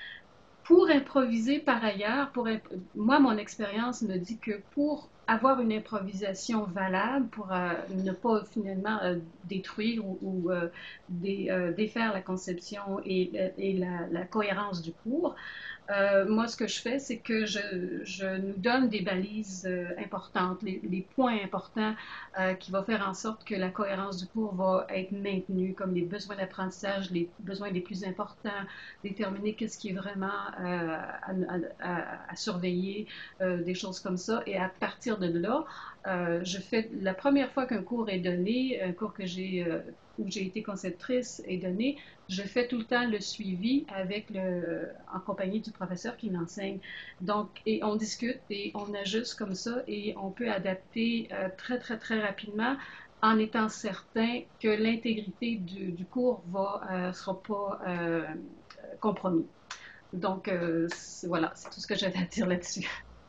S2: Pour improviser par ailleurs, pour, moi, mon expérience me dit que pour avoir une improvisation valable, pour euh, ne pas finalement euh, détruire ou, ou euh, dé, euh, défaire la conception et, et la, la cohérence du cours, euh, moi, ce que je fais, c'est que je, je nous donne des balises euh, importantes, les, les points importants euh, qui vont faire en sorte que la cohérence du cours va être maintenue, comme les besoins d'apprentissage, les besoins les plus importants, déterminer qu'est-ce qui est vraiment euh, à, à, à, surveiller, euh, des choses comme ça. Et à partir de là, euh, je fais la première fois qu'un cours est donné, un cours que j'ai euh, où j'ai été conceptrice est donné, je fais tout le temps le suivi avec le, en compagnie du professeur qui l'enseigne. Donc, et on discute et on ajuste comme ça et on peut adapter euh, très, très, très rapidement en étant certain que l'intégrité du, du cours va, euh, sera pas euh, compromis. Donc, euh, voilà, c'est tout ce que j'avais à dire là-dessus.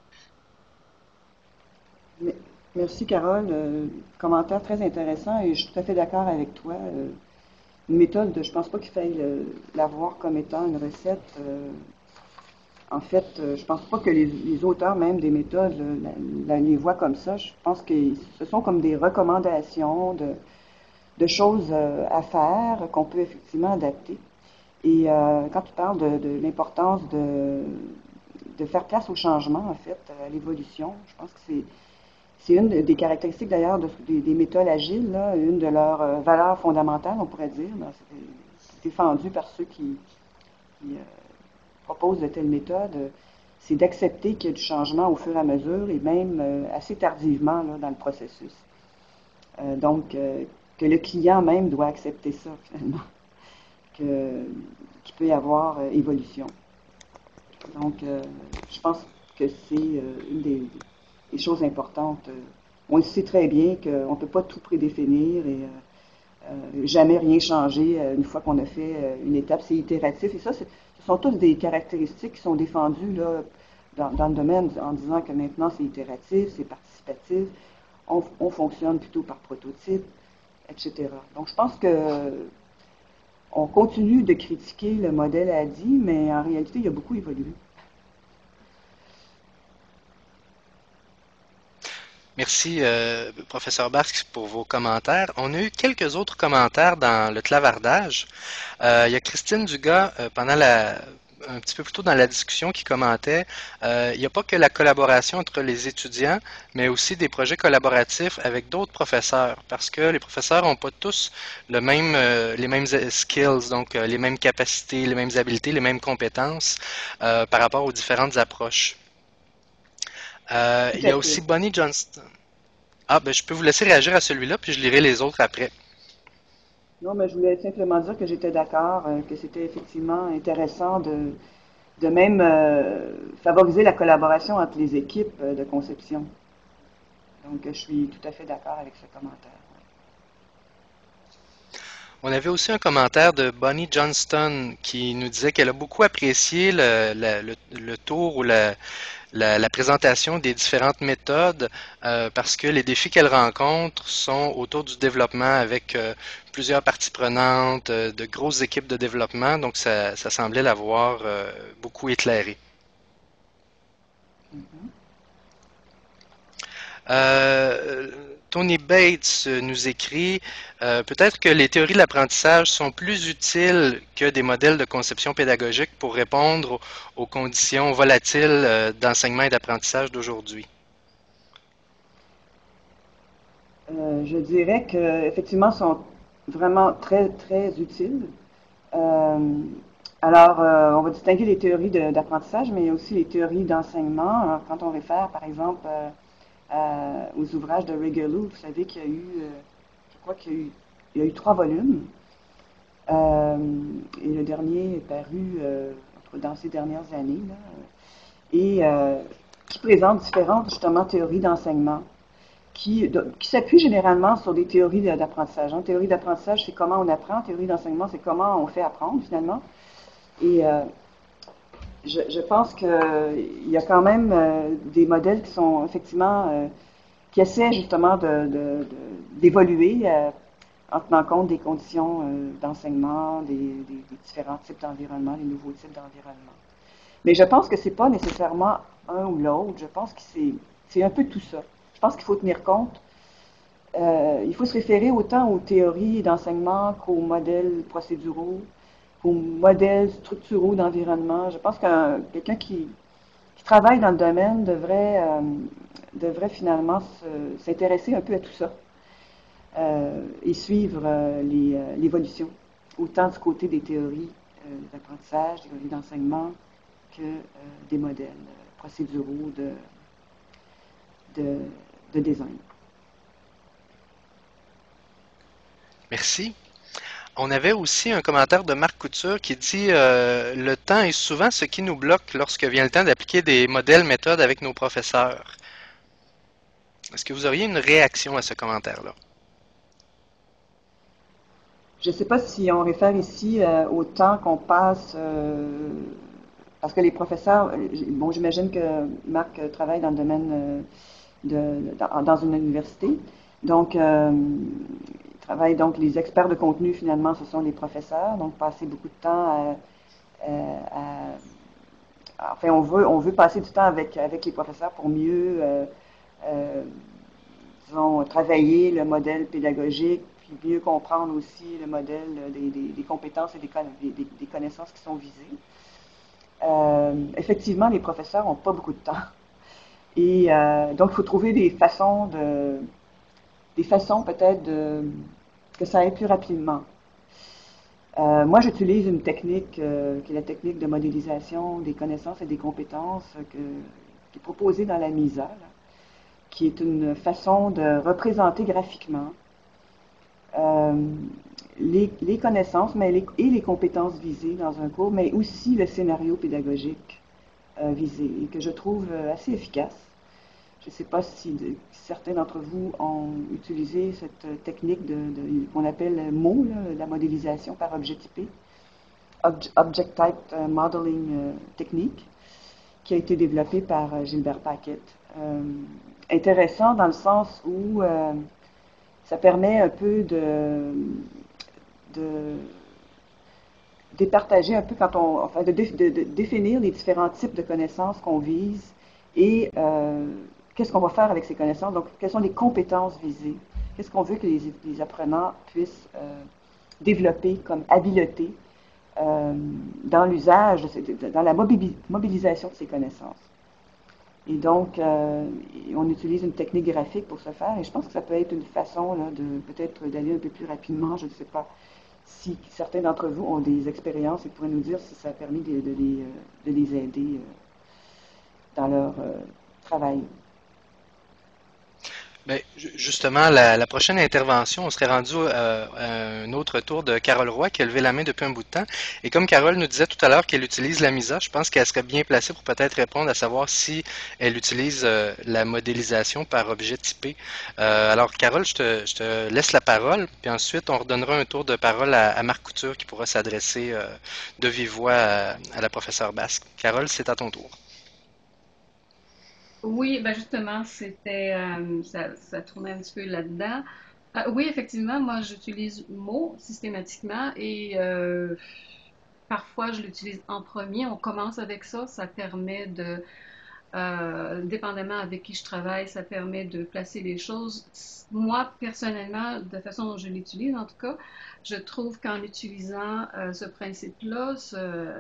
S6: Merci, Carole. Euh, commentaire très intéressant et je suis tout à fait d'accord avec toi. Euh, une méthode, je ne pense pas qu'il faille la voir comme étant une recette. Euh, en fait, euh, je ne pense pas que les, les auteurs même des méthodes la, la, les voient comme ça. Je pense que ce sont comme des recommandations de, de choses euh, à faire qu'on peut effectivement adapter. Et euh, quand tu parles de, de l'importance de, de faire place au changement, en fait, à l'évolution, je pense que c'est c'est une des caractéristiques d'ailleurs de, des, des méthodes agiles, là, une de leurs euh, valeurs fondamentales, on pourrait dire. C'est défendu par ceux qui, qui euh, proposent de telles méthodes. C'est d'accepter qu'il y a du changement au fur et à mesure et même euh, assez tardivement là, dans le processus. Euh, donc, euh, que le client même doit accepter ça, finalement, que, qu'il peut y avoir euh, évolution. Donc, euh, je pense que c'est euh, une des, des choses importantes. On le sait très bien qu'on ne peut pas tout prédéfinir et euh, euh, jamais rien changer euh, une fois qu'on a fait euh, une étape. C'est itératif et ça, ce sont toutes des caractéristiques qui sont défendues là, dans, dans le domaine en disant que maintenant c'est itératif, c'est participatif, on, on fonctionne plutôt par prototype, et cetera. Donc je pense que on continue de critiquer le modèle A D I, mais en réalité, il a beaucoup évolué.
S1: Merci, euh, professeur Basque, pour vos commentaires. On a eu quelques autres commentaires dans le clavardage. Euh, il y a Christine Dugas, euh, pendant la, un petit peu plus tôt dans la discussion, qui commentait, euh, il n'y a pas que la collaboration entre les étudiants, mais aussi des projets collaboratifs avec d'autres professeurs, parce que les professeurs n'ont pas tous le même, euh, les mêmes skills, donc euh, les mêmes capacités, les mêmes habiletés, les mêmes compétences euh, par rapport aux différentes approches. Euh,
S6: Tout
S1: il y
S6: à
S1: a aussi
S6: fait.
S1: Bonnie Johnston. Ah, ben je peux vous laisser réagir à celui-là, puis je lirai les autres après.
S6: Non, mais je voulais simplement dire que j'étais d'accord, euh, que c'était effectivement intéressant de, de même euh, favoriser la collaboration entre les équipes euh, de conception. Donc, je suis tout à fait d'accord avec ce commentaire.
S1: On avait aussi un commentaire de Bonnie Johnston qui nous disait qu'elle a beaucoup apprécié le, le- le- le tour ou la, la- la présentation des différentes méthodes euh, parce que les défis qu'elle rencontre sont autour du développement avec euh, plusieurs parties prenantes, euh, de grosses équipes de développement, donc ça, ça semblait l'avoir euh, beaucoup éclairé.
S6: Mhm.
S1: Euh, Tony Bates nous écrit euh, peut-être que les théories de l'apprentissage sont plus utiles que des modèles de conception pédagogique pour répondre aux, aux conditions volatiles euh, d'enseignement et d'apprentissage d'aujourd'hui.
S6: Euh, je dirais que effectivement sont vraiment très très utiles. Euh, alors, euh, on va distinguer les théories de- d'apprentissage, mais il y a aussi les théories d'enseignement. Euh, Quand on réfère, par exemple, euh, à- aux ouvrages de Righelou, vous savez qu'il y a eu, euh, je crois qu'il y a eu, il y a eu trois volumes. Euh, et le dernier est paru euh, dans ces dernières années, là, et euh, qui présente différentes justement théories d'enseignement qui, de- qui s'appuient généralement sur des théories de- d'apprentissage. Hein. Théorie d'apprentissage, c'est comment on apprend. Théorie d'enseignement, c'est comment on fait apprendre finalement. Et euh, je, je pense qu'il y a quand même euh, des modèles qui sont effectivement, euh, qui essaient justement de, de- de- d'évoluer euh, en tenant compte des conditions euh, d'enseignement, des, des- des différents types d'environnement, les nouveaux types d'environnement. Mais je pense que c'est pas nécessairement un ou l'autre. Je pense que c'est, c'est un peu tout ça. Je pense qu'il faut tenir compte. Euh, il faut se référer autant aux théories d'enseignement qu'aux modèles procéduraux, qu'aux modèles structuraux d'environnement. Je pense que quelqu'un qui, qui travaille dans le domaine devrait, euh, devrait finalement se- s'intéresser un peu à tout ça euh, et suivre euh, les, euh, l'évolution, autant du côté des théories euh, d'apprentissage, des théories d'enseignement, que euh, des modèles euh, procéduraux de, de, de design.
S1: Merci. On avait aussi un commentaire de Marc Couture qui dit euh, le temps est souvent ce qui nous bloque lorsque vient le temps d'appliquer des modèles méthodes avec nos professeurs. Est-ce que vous auriez une réaction à ce commentaire-là?
S6: Je ne sais pas si on réfère ici euh, au temps qu'on passe, euh, parce que les professeurs, euh, bon, j'imagine que Marc euh, travaille dans le domaine euh, de, dans, dans une université, donc euh, il travaille donc les experts de contenu finalement, ce sont les professeurs, donc passer beaucoup de temps à, à- à- enfin on veut on veut passer du temps avec avec les professeurs pour mieux euh, euh, disons, travailler le modèle pédagogique, puis mieux comprendre aussi le modèle des, des- des compétences et des, conna- des- des- des connaissances qui sont visées. Euh, effectivement, les professeurs n'ont pas beaucoup de temps. Et euh, donc, il faut trouver des façons de, des façons peut-être de, que ça aille plus rapidement. Euh, moi, j'utilise une technique euh, qui est la technique de modélisation des connaissances et des compétences euh, que- qui est proposée dans la MISA, là, qui est une façon de représenter graphiquement euh, les, les connaissances mais les- et les compétences visées dans un cours, mais aussi le scénario pédagogique euh, visé, et que je trouve euh, assez efficace. Je ne sais pas si de- certains d'entre vous ont utilisé cette euh, technique de, de- qu'on appelle M O, là, la modélisation par objet typé, Obj- Object Type euh, Modeling euh, Technique, qui a été développée par euh, Gilbert Paquette. Euh, intéressant dans le sens où euh, ça permet un peu de, de départager un peu quand on, enfin, de, dé- de- de définir les différents types de connaissances qu'on vise et euh, qu'est-ce qu'on va faire avec ces connaissances? Donc, quelles sont les compétences visées? Qu'est-ce qu'on veut que les, les apprenants puissent euh, développer comme habileté euh, dans l'usage, dans la mobilisation de ces connaissances? Et donc, euh, on utilise une technique graphique pour ce faire, et je pense que ça peut être une façon là, de peut-être d'aller un peu plus rapidement. Je ne sais pas si certains d'entre vous ont des expériences et pourraient nous dire si ça a permis de, de, les, de les aider dans leur euh, travail.
S1: Ben, justement, la, la prochaine intervention, on serait rendu euh, à un autre tour de Carole Roy qui a levé la main depuis un bout de temps. Et comme Carole nous disait tout à l'heure qu'elle utilise la MISA, je pense qu'elle serait bien placée pour peut-être répondre à savoir si elle utilise euh, la modélisation par objet typé. Euh, alors, Carole, je te, je te laisse la parole, puis ensuite on redonnera un tour de parole à, à Marc Couture qui pourra s'adresser euh, de vive voix à, à la professeure Basque. Carole, c'est à ton tour.
S2: Oui, ben justement, c'était euh, ça, ça tournait un petit peu là-dedans. Euh, oui, effectivement, moi j'utilise mot systématiquement et euh, parfois je l'utilise en premier. On commence avec ça, ça permet de, euh, dépendamment avec qui je travaille, ça permet de placer les choses. Moi, personnellement, de façon dont je l'utilise, en tout cas, je trouve qu'en utilisant euh, ce principe-là, ce,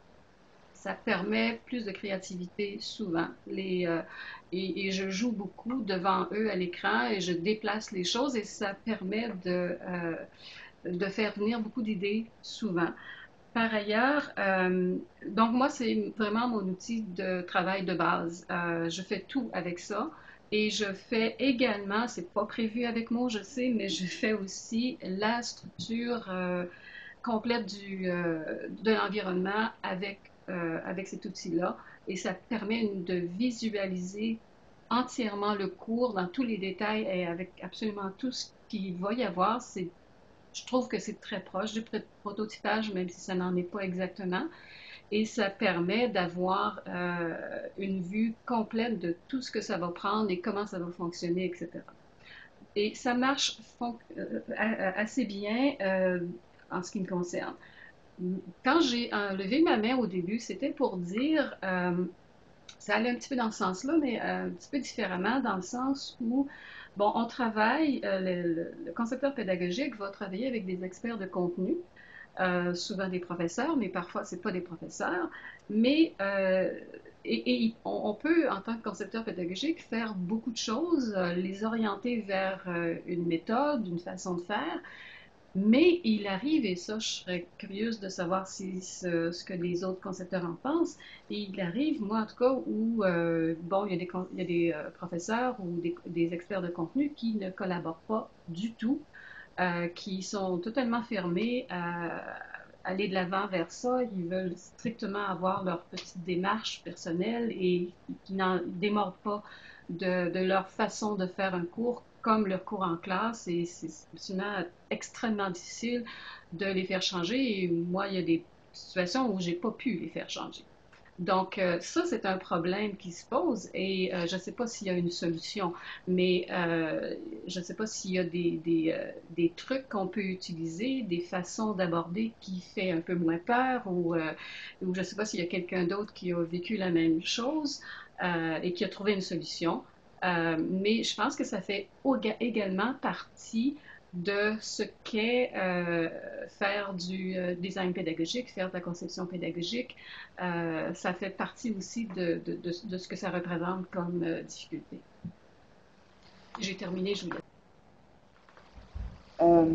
S2: ça permet plus de créativité souvent. Les, euh, et, et je joue beaucoup devant eux à l'écran et je déplace les choses et ça permet de, euh, de faire venir beaucoup d'idées souvent. Par ailleurs, euh, donc moi, c'est vraiment mon outil de travail de base. Euh, je fais tout avec ça. Et je fais également, c'est pas prévu avec moi, je sais, mais je fais aussi la structure euh, complète du, euh, de l'environnement avec, euh, avec cet outil-là. Et ça permet de visualiser entièrement le cours dans tous les détails et avec absolument tout ce qu'il va y avoir. C'est, je trouve que c'est très proche du prototypage, même si ça n'en est pas exactement. Et ça permet d'avoir euh, une vue complète de tout ce que ça va prendre et comment ça va fonctionner, et cetera. Et ça marche euh, assez bien euh, en ce qui me concerne. Quand j'ai levé ma main au début, c'était pour dire, euh, ça allait un petit peu dans ce sens-là, mais euh, un petit peu différemment, dans le sens où, bon, on travaille, euh, le, le concepteur pédagogique va travailler avec des experts de contenu, euh, souvent des professeurs, mais parfois c'est pas des professeurs, mais euh, et, et on, on peut, en tant que concepteur pédagogique, faire beaucoup de choses, euh, les orienter vers euh, une méthode, une façon de faire. Mais il arrive, et ça, je serais curieuse de savoir si, ce, ce que les autres concepteurs en pensent, et il arrive, moi en tout cas, où, euh, bon, il y a des, il y a des euh, professeurs ou des, des experts de contenu qui ne collaborent pas du tout, euh, qui sont totalement fermés à aller de l'avant vers ça. Ils veulent strictement avoir leur petite démarche personnelle et qui n'en démordent pas de, de leur façon de faire un cours comme leur cours en classe, et c'est absolument extrêmement difficile de les faire changer. Et moi, il y a des situations où j'ai pas pu les faire changer. Donc, euh, ça, c'est un problème qui se pose et euh, je ne sais pas s'il y a une solution, mais euh, je ne sais pas s'il y a des, des, euh, des trucs qu'on peut utiliser, des façons d'aborder qui fait un peu moins peur ou, euh, ou je ne sais pas s'il y a quelqu'un d'autre qui a vécu la même chose euh, et qui a trouvé une solution. Euh, mais je pense que ça fait également partie de ce qu'est euh, faire du euh, design pédagogique, faire de la conception pédagogique. Euh, ça fait partie aussi de, de, de, de ce que ça représente comme euh, difficulté. J'ai terminé, je vous laisse.
S6: Euh,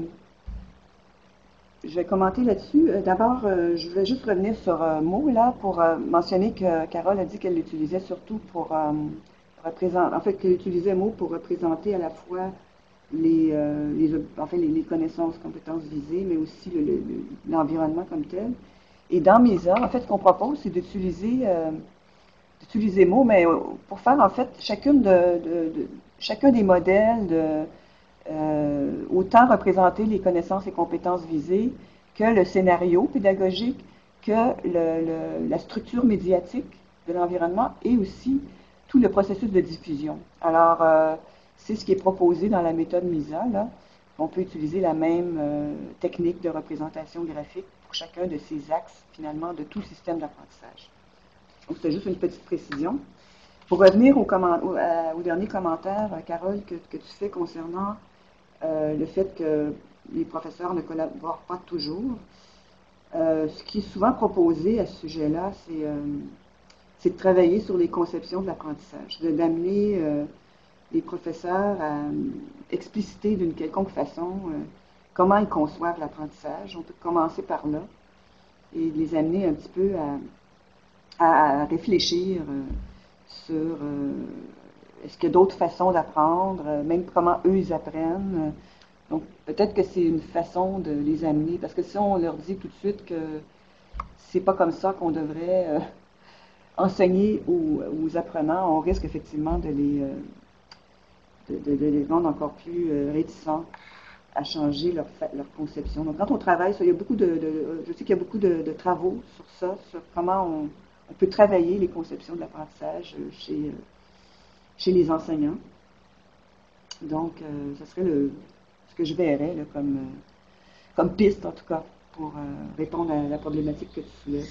S6: je vais commenter là-dessus. D'abord, euh, je voulais juste revenir sur un mot là pour euh, mentionner que Carole a dit qu'elle l'utilisait surtout pour euh, représenter, en fait, qu'elle utilisait le mot pour représenter à la fois les, euh, les, en fait, les, les connaissances, compétences visées, mais aussi le, le, l'environnement comme tel. Et dans MISA, en fait, ce qu'on propose, c'est d'utiliser euh, d'utiliser mots, mais pour faire, en fait, chacune de, de, de chacun des modèles, de, euh, autant représenter les connaissances et compétences visées que le scénario pédagogique, que le, le, la structure médiatique de l'environnement et aussi tout le processus de diffusion. Alors, euh, c'est ce qui est proposé dans la méthode MISA, là. On peut utiliser la même euh, technique de représentation graphique pour chacun de ces axes, finalement, de tout le système d'apprentissage. Donc, c'est juste une petite précision. Pour revenir au, comment, au, à- au dernier commentaire, euh, Carole, que, que tu fais concernant euh, le fait que les professeurs ne collaborent pas toujours, euh, ce qui est souvent proposé à ce sujet-là, c'est euh, c'est de travailler sur les conceptions de l'apprentissage, de- d'amener euh, les professeurs à euh, expliciter d'une quelconque façon euh, comment ils conçoivent l'apprentissage. On peut commencer par là et les amener un petit peu à, à réfléchir euh, sur euh, est-ce qu'il y a d'autres façons d'apprendre, euh, même comment eux ils apprennent. Donc peut-être que c'est une façon de les amener, parce que si on leur dit tout de suite que c'est pas comme ça qu'on devrait euh, enseigner aux, aux apprenants, on risque effectivement de les, euh, de, de- de les rendre encore plus euh, réticents à changer leur, fa- leur conception. Donc, quand on travaille, ça, il y a beaucoup de, de- je sais qu'il y a beaucoup de, de travaux sur ça, sur comment on, on peut travailler les conceptions de l'apprentissage euh, chez, euh, chez les enseignants. Donc, euh, ce serait le, ce que je verrais là, comme, euh, comme piste, en tout cas, pour euh, répondre à la problématique que tu soulèves.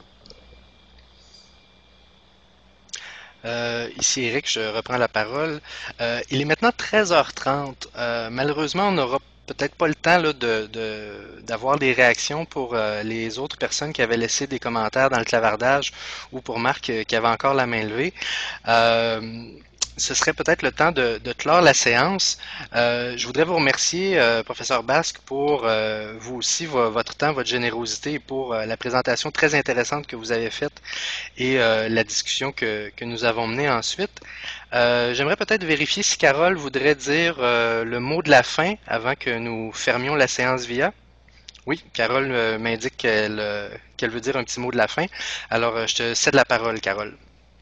S1: Euh, ici Eric, je reprends la parole. Euh, il est maintenant treize heures trente. Euh, malheureusement, on n'aura peut-être pas le temps là, de, de- d'avoir des réactions pour euh, les autres personnes qui avaient laissé des commentaires dans le clavardage ou pour Marc euh, qui avait encore la main levée. Euh, Ce serait peut-être le temps de, de clore la séance. Euh, je voudrais vous remercier, euh, professeur Basque, pour euh, vous aussi, vo- votre temps, votre générosité et pour euh, la présentation très intéressante que vous avez faite et euh, la discussion que, que nous avons menée ensuite. Euh, j'aimerais peut-être vérifier si Carole voudrait dire euh, le mot de la fin avant que nous fermions la séance via. Oui, Carole euh, m'indique qu'elle euh, qu'elle veut dire un petit mot de la fin. Alors, euh, je te cède la parole, Carole.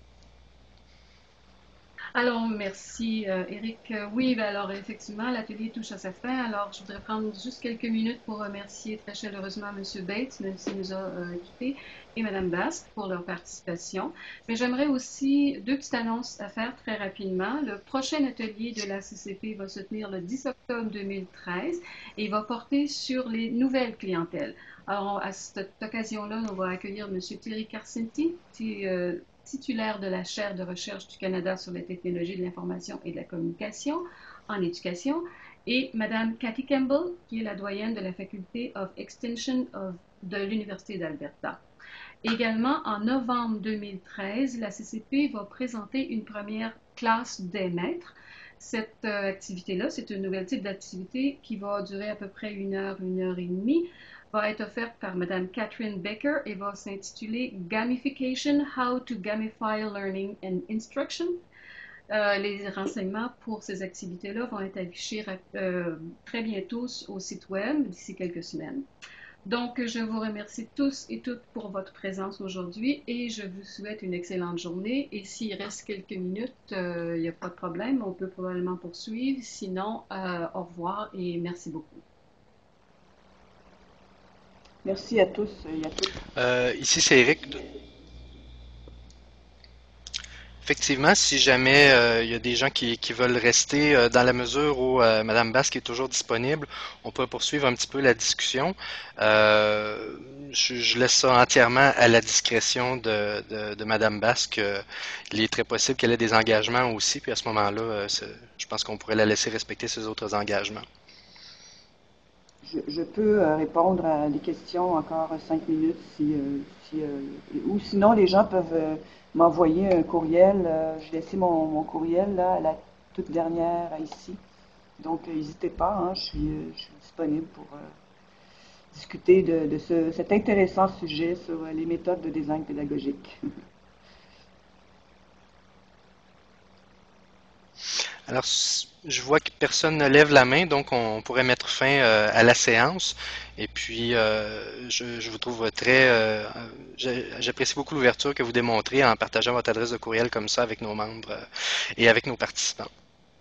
S2: Alors, merci, euh, Eric. Euh, oui, ben alors, effectivement, l'atelier touche à sa fin. Alors, je voudrais prendre juste quelques minutes pour remercier très chaleureusement M. Bates, même s'il nous a euh, quittés, et Mme Basque pour leur participation. Mais j'aimerais aussi deux petites annonces à faire très rapidement. Le prochain atelier de la C C P va se tenir le dix octobre deux mille treize et il va porter sur les nouvelles clientèles. Alors, à cette occasion-là, on va accueillir M. Thierry Carcinti, qui euh, titulaire de la chaire de recherche du Canada sur les technologies de l'information et de la communication en éducation, et Mme Cathy Campbell, qui est la doyenne de la faculté of Extension of, de l'Université d'Alberta. Également, en novembre deux mille treize, la C C P va présenter une première classe des maîtres. Cette euh, activité-là, c'est un nouvel type d'activité qui va durer à peu près une heure, une heure et demie, va être offerte par Mme Catherine Baker et va s'intituler Gamification, How to Gamify Learning and Instruction. Euh, les renseignements pour ces activités-là vont être affichés euh, très bientôt au site web d'ici quelques semaines. Donc, je vous remercie tous et toutes pour votre présence aujourd'hui et je vous souhaite une excellente journée. Et s'il reste quelques minutes, il euh, n'y a pas de problème, on peut probablement poursuivre. Sinon, euh, au revoir et merci beaucoup.
S6: Merci à tous et à toutes.
S1: Euh, ici, c'est Eric. Effectivement, si jamais euh, il y a des gens qui, qui veulent rester euh, dans la mesure où euh, Mme Basque est toujours disponible, on peut poursuivre un petit peu la discussion. Euh, je, je laisse ça entièrement à la discrétion de, de, de Mme Basque. Euh, il est très possible qu'elle ait des engagements aussi, puis à ce moment-là, euh, je pense qu'on pourrait la laisser respecter ses autres engagements.
S6: Je, je peux euh, répondre à des questions encore cinq minutes si, euh, si, euh, ou sinon les gens peuvent euh, m'envoyer un courriel. Euh, j'ai laissé mon, mon courriel là, à la toute dernière ici. Donc n'hésitez pas, hein, je, suis, euh, je suis disponible pour euh, discuter de, de ce, cet intéressant sujet sur les méthodes de design pédagogique.
S1: Alors, je vois que personne ne lève la main, donc on pourrait mettre fin euh, à la séance. Et puis, euh, je, je vous trouve très... Euh, j'apprécie beaucoup l'ouverture que vous démontrez en partageant votre adresse de courriel comme ça avec nos membres euh, et avec nos participants.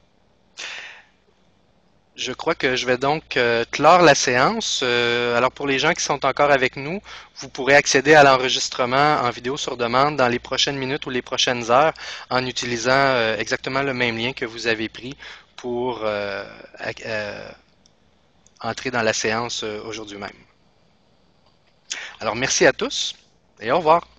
S1: Je crois que je vais donc euh, clore la séance. Euh, alors pour les gens qui sont encore avec nous, vous pourrez accéder à l'enregistrement en vidéo sur demande dans les prochaines minutes ou les prochaines heures en utilisant euh, exactement le même lien que vous avez pris pour euh, euh, entrer dans la séance euh, aujourd'hui même. Alors merci à tous et au revoir.